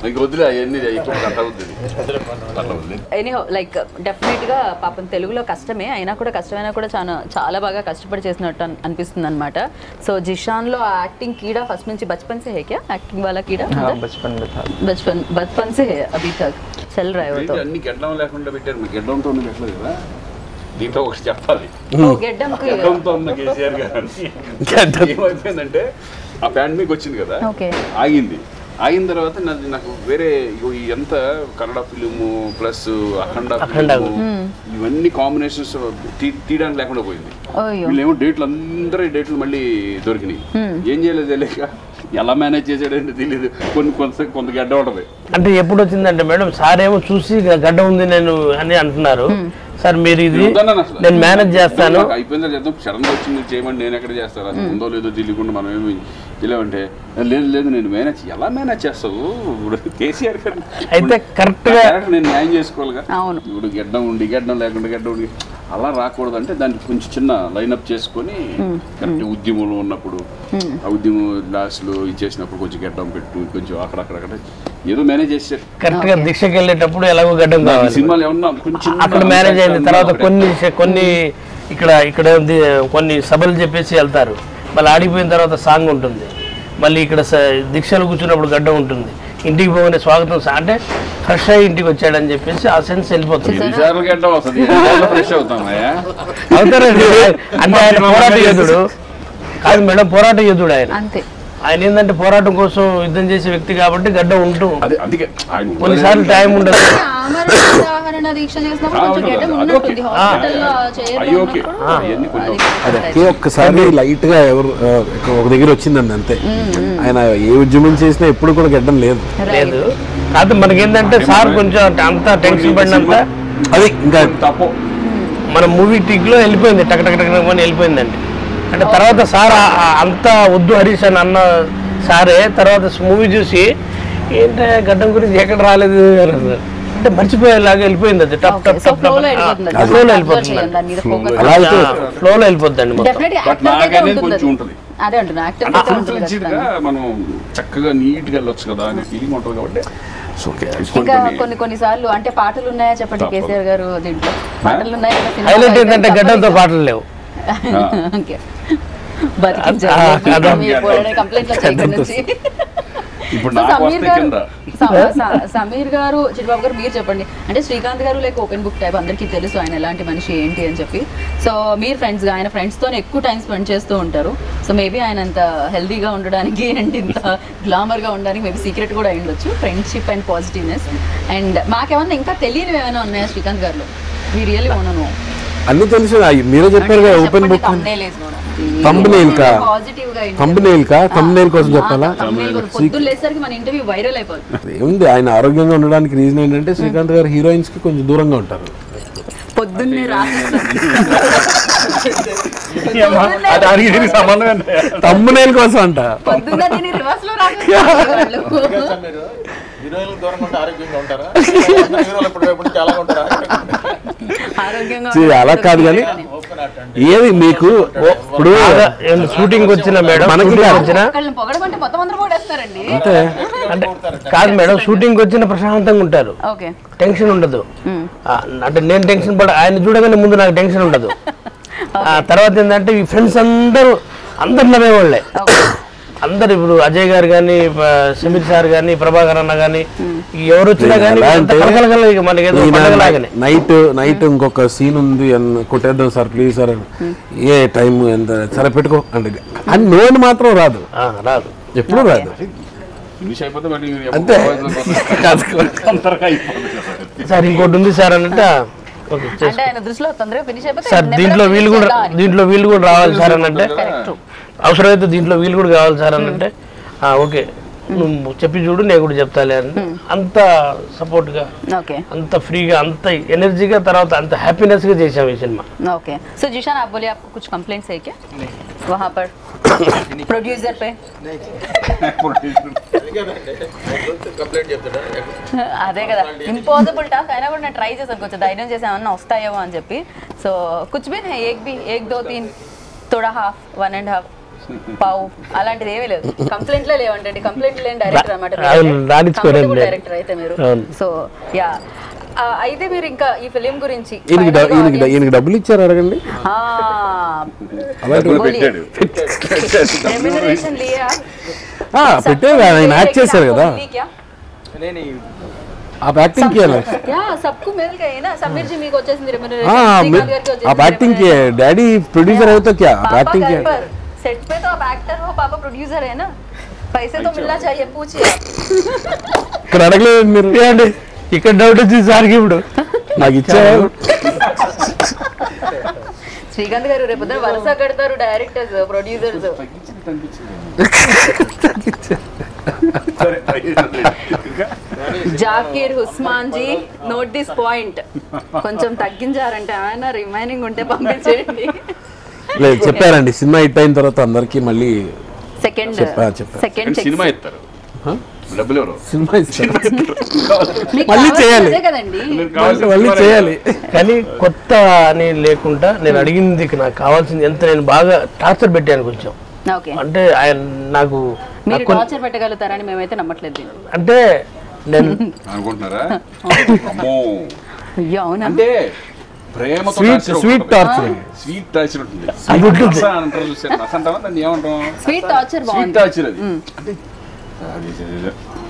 ఎనీహౌ లైక్ డెఫినెట్ గా పాపం తెలుగులో కష్టమే అయినా కూడా కష్టమైనా కూడా చాలా చాలా బాగా కష్టపడి చేసినట్టు అనిపిస్తుంది అనమాట. సో జిషాన్ లో యాక్టింగ్ कीड़ा फर्स्ट నుంచి बचपन से है क्या एक्टिंग वाला कीड़ा? हां बचपन में था. बचपन बचपन से है अभी तक चल रहा है वो तो. అన్ని గెడ్డం లేకుండా పెట్టారు. మీ గెడ్డంతో ఉన్న పెట్టలేదు కదా. దీంతో ఒకటి చెప్పాలి. ఓ గెడ్డంకి గెడ్డంతో ఉన్న కేసీఆర్ గారు ఏమైపోయిందంటే ఆ ప్యాంట్ మీకు వచ్చింది కదా, ఓకే ఆగింది. ఆగిన తర్వాత నాది నాకు వేరే ఎంత Kannada film plus Akhanda film ఇవన్నీ కాంబినేషన్స్ తీయడానికి లేకుండా పోయింది. వీళ్ళేమో డేట్లు అందరూ డేట్లు మళ్ళీ దొరికినాయి. ఏం చేయలేదు తెలియక ఎలా మేనేజ్ చేసాడంటే తెలియదు. కొన్ని కొంత కొంత గడ్డ ఉంటుంది. అంటే ఎప్పుడు వచ్చిందంటే మేడం సార్ ఏమో చూసి గడ్డ ఉంది నేను అని అంటున్నారు. సార్ మీరు ఇది నేను మేనేజ్ చేస్తాను అయిపోయిందా చేద్దాం సడన్ గా వచ్చింది చేయమని నేను ఎక్కడ చేస్తాను అది ఉందో లేదో తెలియకుండా మనం ఏమి తెలియమంటే లేదు లేదు నేను మేనేజ్ ఎలా మేనేజ్ చేస్తావు కేసీఆర్ గారు అయితే కరెక్ట్ గా నేను న్యాయం చేసుకోవాలిగా. ఇప్పుడు గెడ్డం ఉండి గెడ్డం లేకుండా గెడ్డం ఉండి అలా రాకూడదు అంటే దానికి కొంచెం చిన్న లైన్అప్ చేసుకొని కరెక్ట్ ఉద్యమంలో ఉన్నప్పుడు ఆ ఉద్యమం లాస్ట్లో ఇచ్చేసినప్పుడు కొంచెం గెడ్డం పెట్టు కొంచెం అక్కడక్కడక్కడ ఏదో మేనేజ్ చేశారు. కరెక్ట్ గా దీక్షకి వెళ్ళేటప్పుడు ఎలాగో గడ్డం కావాలి. సినిమాలు ఏమన్నా కొంచెం అక్కడ మేనేజ్ అయింది. తర్వాత కొన్ని కొన్ని ఇక్కడ ఇక్కడ కొన్ని సభలు చెప్పేసి వెళ్తారు. మళ్ళీ ఆడిపోయిన తర్వాత సాంగ్ ఉంటుంది. మళ్ళీ ఇక్కడ దీక్షలు కూర్చున్నప్పుడు గడ్డ ఉంటుంది. ఇంటికి పోగానే స్వాగతం అంటే ఫ్రెష్ అయ్యి ఇంటికి వచ్చాడని చెప్పేసి ఆ సెన్స్ వెళ్ళిపోతుంది. అవుతారండి. అంటే ఆయన పోరాట యోధుడు కాదు మేడం, పోరాట యోధుడు ఆయన. ఆయన ఏంటంటే పోరాటం కోసం యుద్ధం చేసే వ్యక్తి కాబట్టి గడ్డ ఉంటూ కొన్నిసార్లు టైం ఉండదు. ఒక్కసారి లైట్ గా ఎవరు ఒక దగ్గర వచ్చిందండి అంతే. ఆయన ఏ ఉద్యమం చేసినా ఎప్పుడు కూడా గడ్డం లేదు లేదు కాదు. మనకేంటంటే సార్ కొంచెం అంత టెన్షన్ పడినంత అది ఇంకా తప్పు మన మూవీ టిక్ లో వెళ్ళిపోయింది. టక్ టక్ టక్ అని వెళ్ళిపోయిందండి. అంటే తర్వాత సార్ అంతా వద్దు హరీష్ అని అన్న సారే తర్వాత మూవీ చూసి ఏంటంటే గడ్డం గురించి ఎక్కడ రాలేదు అంటే మర్చిపోయేలాగా వెళ్ళిపోయింది. అది టప్ టప్ టప్ ఫ్లోలో వెళ్ళిపోతుంది. ఫ్లోలో వెళ్ళిపోద్దండి. మనం చక్కగా నీట్ గా వెళ్ళొచ్చు కదా అనే ఫీలింగ్ ఉంటుంది కాబట్టి ఇంకా కొన్ని కొన్ని సార్లు అంటే పాటలు ఉన్నాయా చెప్పండి కేసీఆర్ గారు దీంట్లో పాటలు ఉన్నాయా? హైలైట్ ఏంటంటే గడ్డంతో పాటలు లేవు. సమీర్ గారు చిట్బాబు గారు మీరు చెప్పండి. అంటే శ్రీకాంత్ గారు లైక్ ఓపెన్ బుక్ టైప్ అందరికీ తెలుసు ఆయన ఎలాంటి మనిషి ఏంటి అని చెప్పి. సో మీరు ఫ్రెండ్స్ గా ఆయన ఫ్రెండ్స్ తో ఎక్కువ టైం స్పెండ్ చేస్తూ ఉంటారు. సో మేబీ ఆయన అంత హెల్దీగా ఉండడానికి అండ్ ఇంత గ్లామర్ గా ఉండడానికి మేబీ సీక్రెట్ కూడా అయి ఉండొచ్చు ఫ్రెండ్షిప్ అండ్ పాజిటివ్నెస్. అండ్ మాకేమన్నా ఇంకా తెలియనివి ఏమైనా ఉన్నాయా శ్రీకాంత్ గారిలో? We really want to know. అన్ని తెలుసు. మీరే చెప్పారు కదా ఓపెన్ బుక్. థంబ్నెయిల్ కా థంబ్నెయిల్ కా థంబ్నెయిల్ కోసం చెప్పాలా? ఏముంది ఆయన ఆరోగ్యంగా ఉండడానికి రీజన్ ఏంటంటే శ్రీకాంత్ గారు హీరోయిన్స్ కి కొంచెం దూరంగా ఉంటారు. పొద్దున్నే థంబ్నెయిల్ కోసం అంట. అలా కాదు కానీ ఏది మీకు ఇప్పుడు షూటింగ్ వచ్చిన మేడం మనకి వచ్చిన అంతే అంటే కాదు మేడం. షూటింగ్ వచ్చిన ప్రశాంతంగా ఉంటారు, టెన్షన్ ఉండదు. అంటే నేను టెన్షన్ పడ ఆయన చూడగానే ముందు నాకు టెన్షన్ ఉండదు. ఆ తర్వాత ఏంటంటే ఈ ఫ్రెండ్స్ అందరూ అందరు నవ్వేవాళ్ళే. అందరు ఇప్పుడు అజయ్ గారు కానీ సమీర్ సార్ కానీ ప్రభాకర్ అన్న కానీ ఎవరు వచ్చినా కానీ నైట్ నైట్ ఇంకొక సీన్ ఉంది కొట్టేద్దాం సార్ ప్లీజ్ సార్ ఏ టైం ఎంత సరే పెట్టుకో అంటే అని నోన్ మాత్రం రాదు రాదు ఎప్పుడు రాదు. ఫినిష్ అయిపోతే మళ్ళీ అంతే. అంతగా అయిపోతుంది. సార్ ఇంకోటి ఉంది సార్ అన్నట్టు ఓకే అంటే ఆయన దృష్టిలో తొందరగా ఫినిష్ అయిపోతే సార్ నెమ్మదిగా దీంట్లో వీళ్ళు finish కూడా చేద్దామని. దీంట్లో వీళ్ళు కూడా రావాలి సార్ అనంటే Correct. అవసరమైతే దీంట్లో వీళ్ళు కూడా కావాలి సార్ అనంటే ఆ, ఓకే నువ్వు చెప్పి చూడు నేను కూడా చెప్తాలే అని అంత సపోర్ట్గా ఓకే అంత ఫ్రీగా అంత ఎనర్జీగా తర్వాత అంత హ్యాపీనెస్గా చేసాం ఈ సినిమా ओके सो जीशान आप बोलिए आपको कुछ कंप्लेंट्स है क्या वहाँ पर प्रोड्यूसर पे కంప్లైంట్ చెప్తాడా అదే కదా ఇంపాసిబుల్ టాస్క్ అయినా కూడా నేను ట్రై చేశాను కొంచెం ధైర్యం చేసి ఏమన్నా వస్తాయేమో అని చెప్పి so Kuch B Nahi Ek B Ek though Teen Toda half one and half పావు అలాంటిది ఏమీ లేదు కంప్లైంట్లే లేవంటండి కంప్లైంట్ లేని డైరెక్టర్ అవును, రాణించుకోలేదు. అనమాట డైరెక్టర్ అయితే మీరు అవును. సో యా అయితే మీరు ఇంకా ఈ ఫిలిం గురించి ఈయనకి డ- ఈయనకి డ- ఈయనకి డబ్బులు ఇచ్చారు అడగండి. డబ్బులు పెట్టాడు. రెమ్యునరేషన్ లియా ఆ, పెట్టారు కదా, ఆయన యాక్ట్ చేశారు కదా. నేను आप एक्टिंग किया ना? యా సబ్కు మిల్ गए ना समीर जी మీకు వచ్చేసింది हाँ రెమ్యునరేషన్ मैं- आप एक्टिंग किए, डैडी प्रोड्यूसर है तो क्या आप एक्टिंग किया? सेट पे तो आप एक्टर हो पापा प्रोड्यूसर है ना पैसे तो मिलना चाहिए पूछिए ఇక్కడ అడగలేదు మీరు. అండి ఇక్కడ డౌట్ వచ్చింది సార్కి ఇప్పుడు నాకు ఇచ్చారు. శ్రీకాంత్ గారు రేపు పొద్దున వరుస కడతారు directors producers Zakir Usman ji note this point కొంచెం తగ్గించారంటే ఆయన రిమైనింగ్ ఉంటే పంపించేయండి లేదు చెప్పారండి, సినిమా హిట్ అయిన తర్వాత అందరికి మళ్ళీ సెకండ్ చెప్పా- చెప్పా. సెకండ్ సినిమా ఇస్తారు డబ్బులు ఎవరు సినిమా ఇస్తారు. మళ్ళీ చేయాలి. కదండి మళ్ళీ- మళ్ళీ చేయాలి. కానీ కొత్త అని లేకుండా నేను అడిగింది నాకు కావాల్సింది ఎంత నేను బాగా టార్చర్ పెట్టాను కొంచెం ఓకే అంటే ఆయన నాకు మీరు నాకు కొన్ని- టార్చర్ పెట్టగలుగుతారని మేమైతే నమ్మట్లేదు దీన్ని. అంటే నేను అనుకుంటున్నారా? అమ్మో అయ్యో అవునా అంటే ప్రేమతో sweet sweet torture. Sweet torture ఉంటుంది. అది ఉంటుంది. రస అంటారు చూసారు, రస అంటావా దాన్ని ఏమంటాం? స్వీట్ టార్చర్ స్వీట్ బాగుంది టార్చర్ అది. అంటే అది సరే,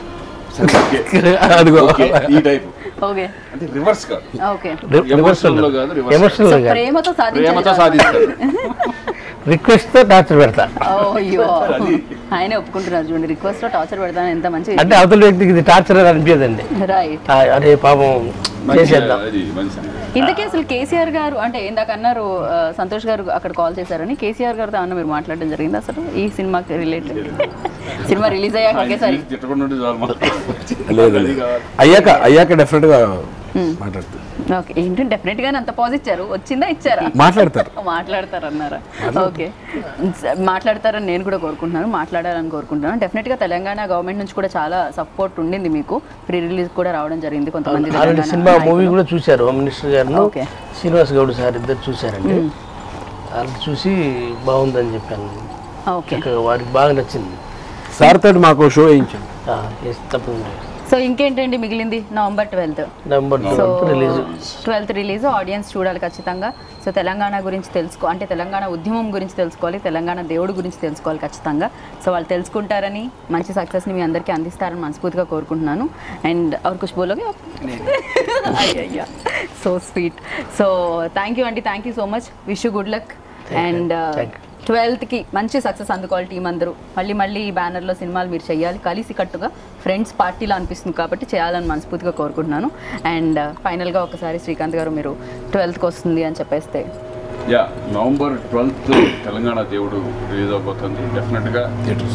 సరే, ఓకే. అదిగో ఓకే, ఈ టైప్ ఓకే అంటే రివర్స్ కాదు, ఓకే ఎమోషనల్ లో కాదు, రివర్స్ ఎమోషనల్ సో ప్రేమతో ప్రేమతో సాధించాలి సాధిస్తారు. రిక్వెస్ట్ తో టార్చర్ పెడతా అయ్యో ఆయన ఒప్పుకుంటున్నారు చూడండి రిక్వెస్ట్ లో టార్చర్ పెడతాను ఎంత మంచి అంటే అవతల వ్యక్తికి ఇది టార్చర్ అని అనిపించదండి రైట్ ఆ, అరే పాపం చేసేద్దాం అది మంచిది. ఇంతకీ అసలు కేసీఆర్ గారు అంటే ఇందాక అన్నారు ఆ, సంతోష్ గారు అక్కడ కాల్ చేశారని కేసీఆర్ గారితో అన్న మీరు మాట్లాడడం జరిగింది అసలు ఈ సినిమాకి రిలేటెడ్ సినిమా రిలీజ్ అయ్యాక ఒకేసారి తిట్టకుండా ఉంటే చాలు మాకు. లేదు అది లేదు. కావాలి. అయ్యాక అయ్యాక డెఫినెట్ గా మాట్లాడతారు ఓకే ఏంటంటే డెఫినెట్ గానే అంత పాజ్ ఇచ్చారు వచ్చిందా ఇచ్చారా మాట్లాడతారు. మాట్లాడతారు అన్నారా ఓకే మాట్లాడతారని నేను కూడా కోరుకుంటున్నాను మాట్లాడాలని కోరుకుంటున్నాను డెఫినెట్ గా తెలంగాణ గవర్నమెంట్ నుంచి కూడా చాలా సపోర్ట్ ఉండింది మీకు ప్రీ రిలీజ్ కూడా రావడం జరిగింది కొంతమంది ఆల్రెడీ తెలంగాణ సినిమా మూవీ నాయకులు. కూడా చూశారు home minister garu okay. Srinivas Goud sir ఇద్దరు చూశారండి వాళ్ళు చూసి బాగుందని చెప్పాను ఓకే ఇంకా వారికి బాగా నచ్చింది సార్ తోటి మాకు షో వేయించండి. ఆ, yes, తప్పకుండా సో ఇంకేంటండి మిగిలింది November twelfth November so release twelfth release audience చూడాలి ఖచ్చితంగా సో తెలంగాణ గురించి తెలుసుకో అంటే తెలంగాణ ఉద్యమం గురించి తెలుసుకోవాలి తెలంగాణ దేవుడి గురించి తెలుసుకోవాలి ఖచ్చితంగా సో వాళ్ళు తెలుసుకుంటారని మంచి సక్సెస్ని మీ అందరికీ అందిస్తారని మనస్ఫూర్తిగా కోరుకుంటున్నాను అండ్ और कुछ बोलोगे आप అయ్యయ్యా so sweet so thank you అండి thank you so much wish you good luck and Thank ట్వెల్త్కి మంచి సక్సెస్ అందుకోవాలి టీం అందరూ మళ్ళీ మళ్ళీ ఈ బ్యానర్లో సినిమాలు మీరు చేయాలి కలిసి కట్టుగా ఫ్రెండ్స్ పార్టీలో అనిపిస్తుంది కాబట్టి చేయాలని మనస్ఫూర్తిగా కోరుకుంటున్నాను అండ్ ఫైనల్గా ఒకసారి శ్రీకాంత్ గారు మీరు ట్వెల్త్కి వస్తుంది అని చెప్పేస్తే యా నవంబర్ ట్వెల్త్ తెలంగాణ దేవుడు రిలీజ్ అవబోతుంది డెఫినెట్గా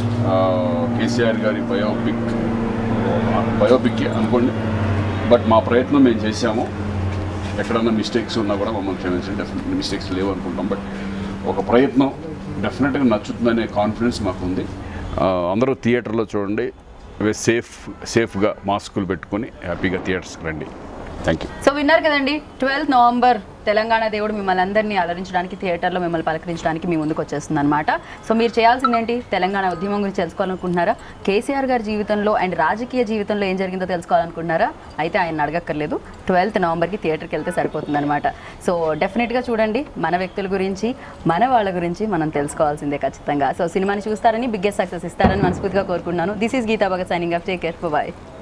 కేసీఆర్ గారి బయోపిక్ బయోపిక్ అనుకోండి బట్ మా ప్రయత్నం మేము చేసాము ఎక్కడన్నా మిస్టేక్స్ ఉన్నా కూడా మమ్మల్ని క్షమించండి డెఫినెట్లీ మిస్టేక్స్ లేవు అనుకుంటాం బట్ ఒక ప్రయత్నం డెఫినెట్గా నచ్చుతుందనే కాన్ఫిడెన్స్ మాకు ఉంది అందరూ థియేటర్లో చూడండి సేఫ్ సేఫ్గా మాస్కులు పెట్టుకొని హ్యాపీగా థియేటర్స్కి రండి థ్యాంక్ యూ సో విన్నారు కదండి ట్వెల్త్ నవంబర్ తెలంగాణ దేవుడు మిమ్మల్ని అందరినీ అలరించడానికి థియేటర్లో మిమ్మల్ని పలకరించడానికి మీ ముందుకు వచ్చేస్తుంది అనమాట సో మీరు చేయాల్సింది ఏంటి తెలంగాణ ఉద్యమం గురించి తెలుసుకోవాలనుకుంటున్నారా కేసీఆర్ గారి జీవితంలో అండ్ రాజకీయ జీవితంలో ఏం జరిగిందో తెలుసుకోవాలనుకుంటున్నారా అయితే ఆయన అడగక్కర్లేదు ట్వెల్త్ నవంబర్కి థియేటర్కి వెళ్తే సరిపోతుంది అనమాట సో డెఫినెట్గా చూడంండి మన వ్యక్తుల గురించి మన వాళ్ళ గురించి మనం తెలుసుకోవాల్సిందే ఖచ్చితంగా సో సినిమాని చూస్తారని బిగ్గెస్ట్ సక్సెస్ ఇస్తారని మనస్ఫూర్తిగా కోరుకుంటున్నాను this is Geeta Bhagat signing off take care bye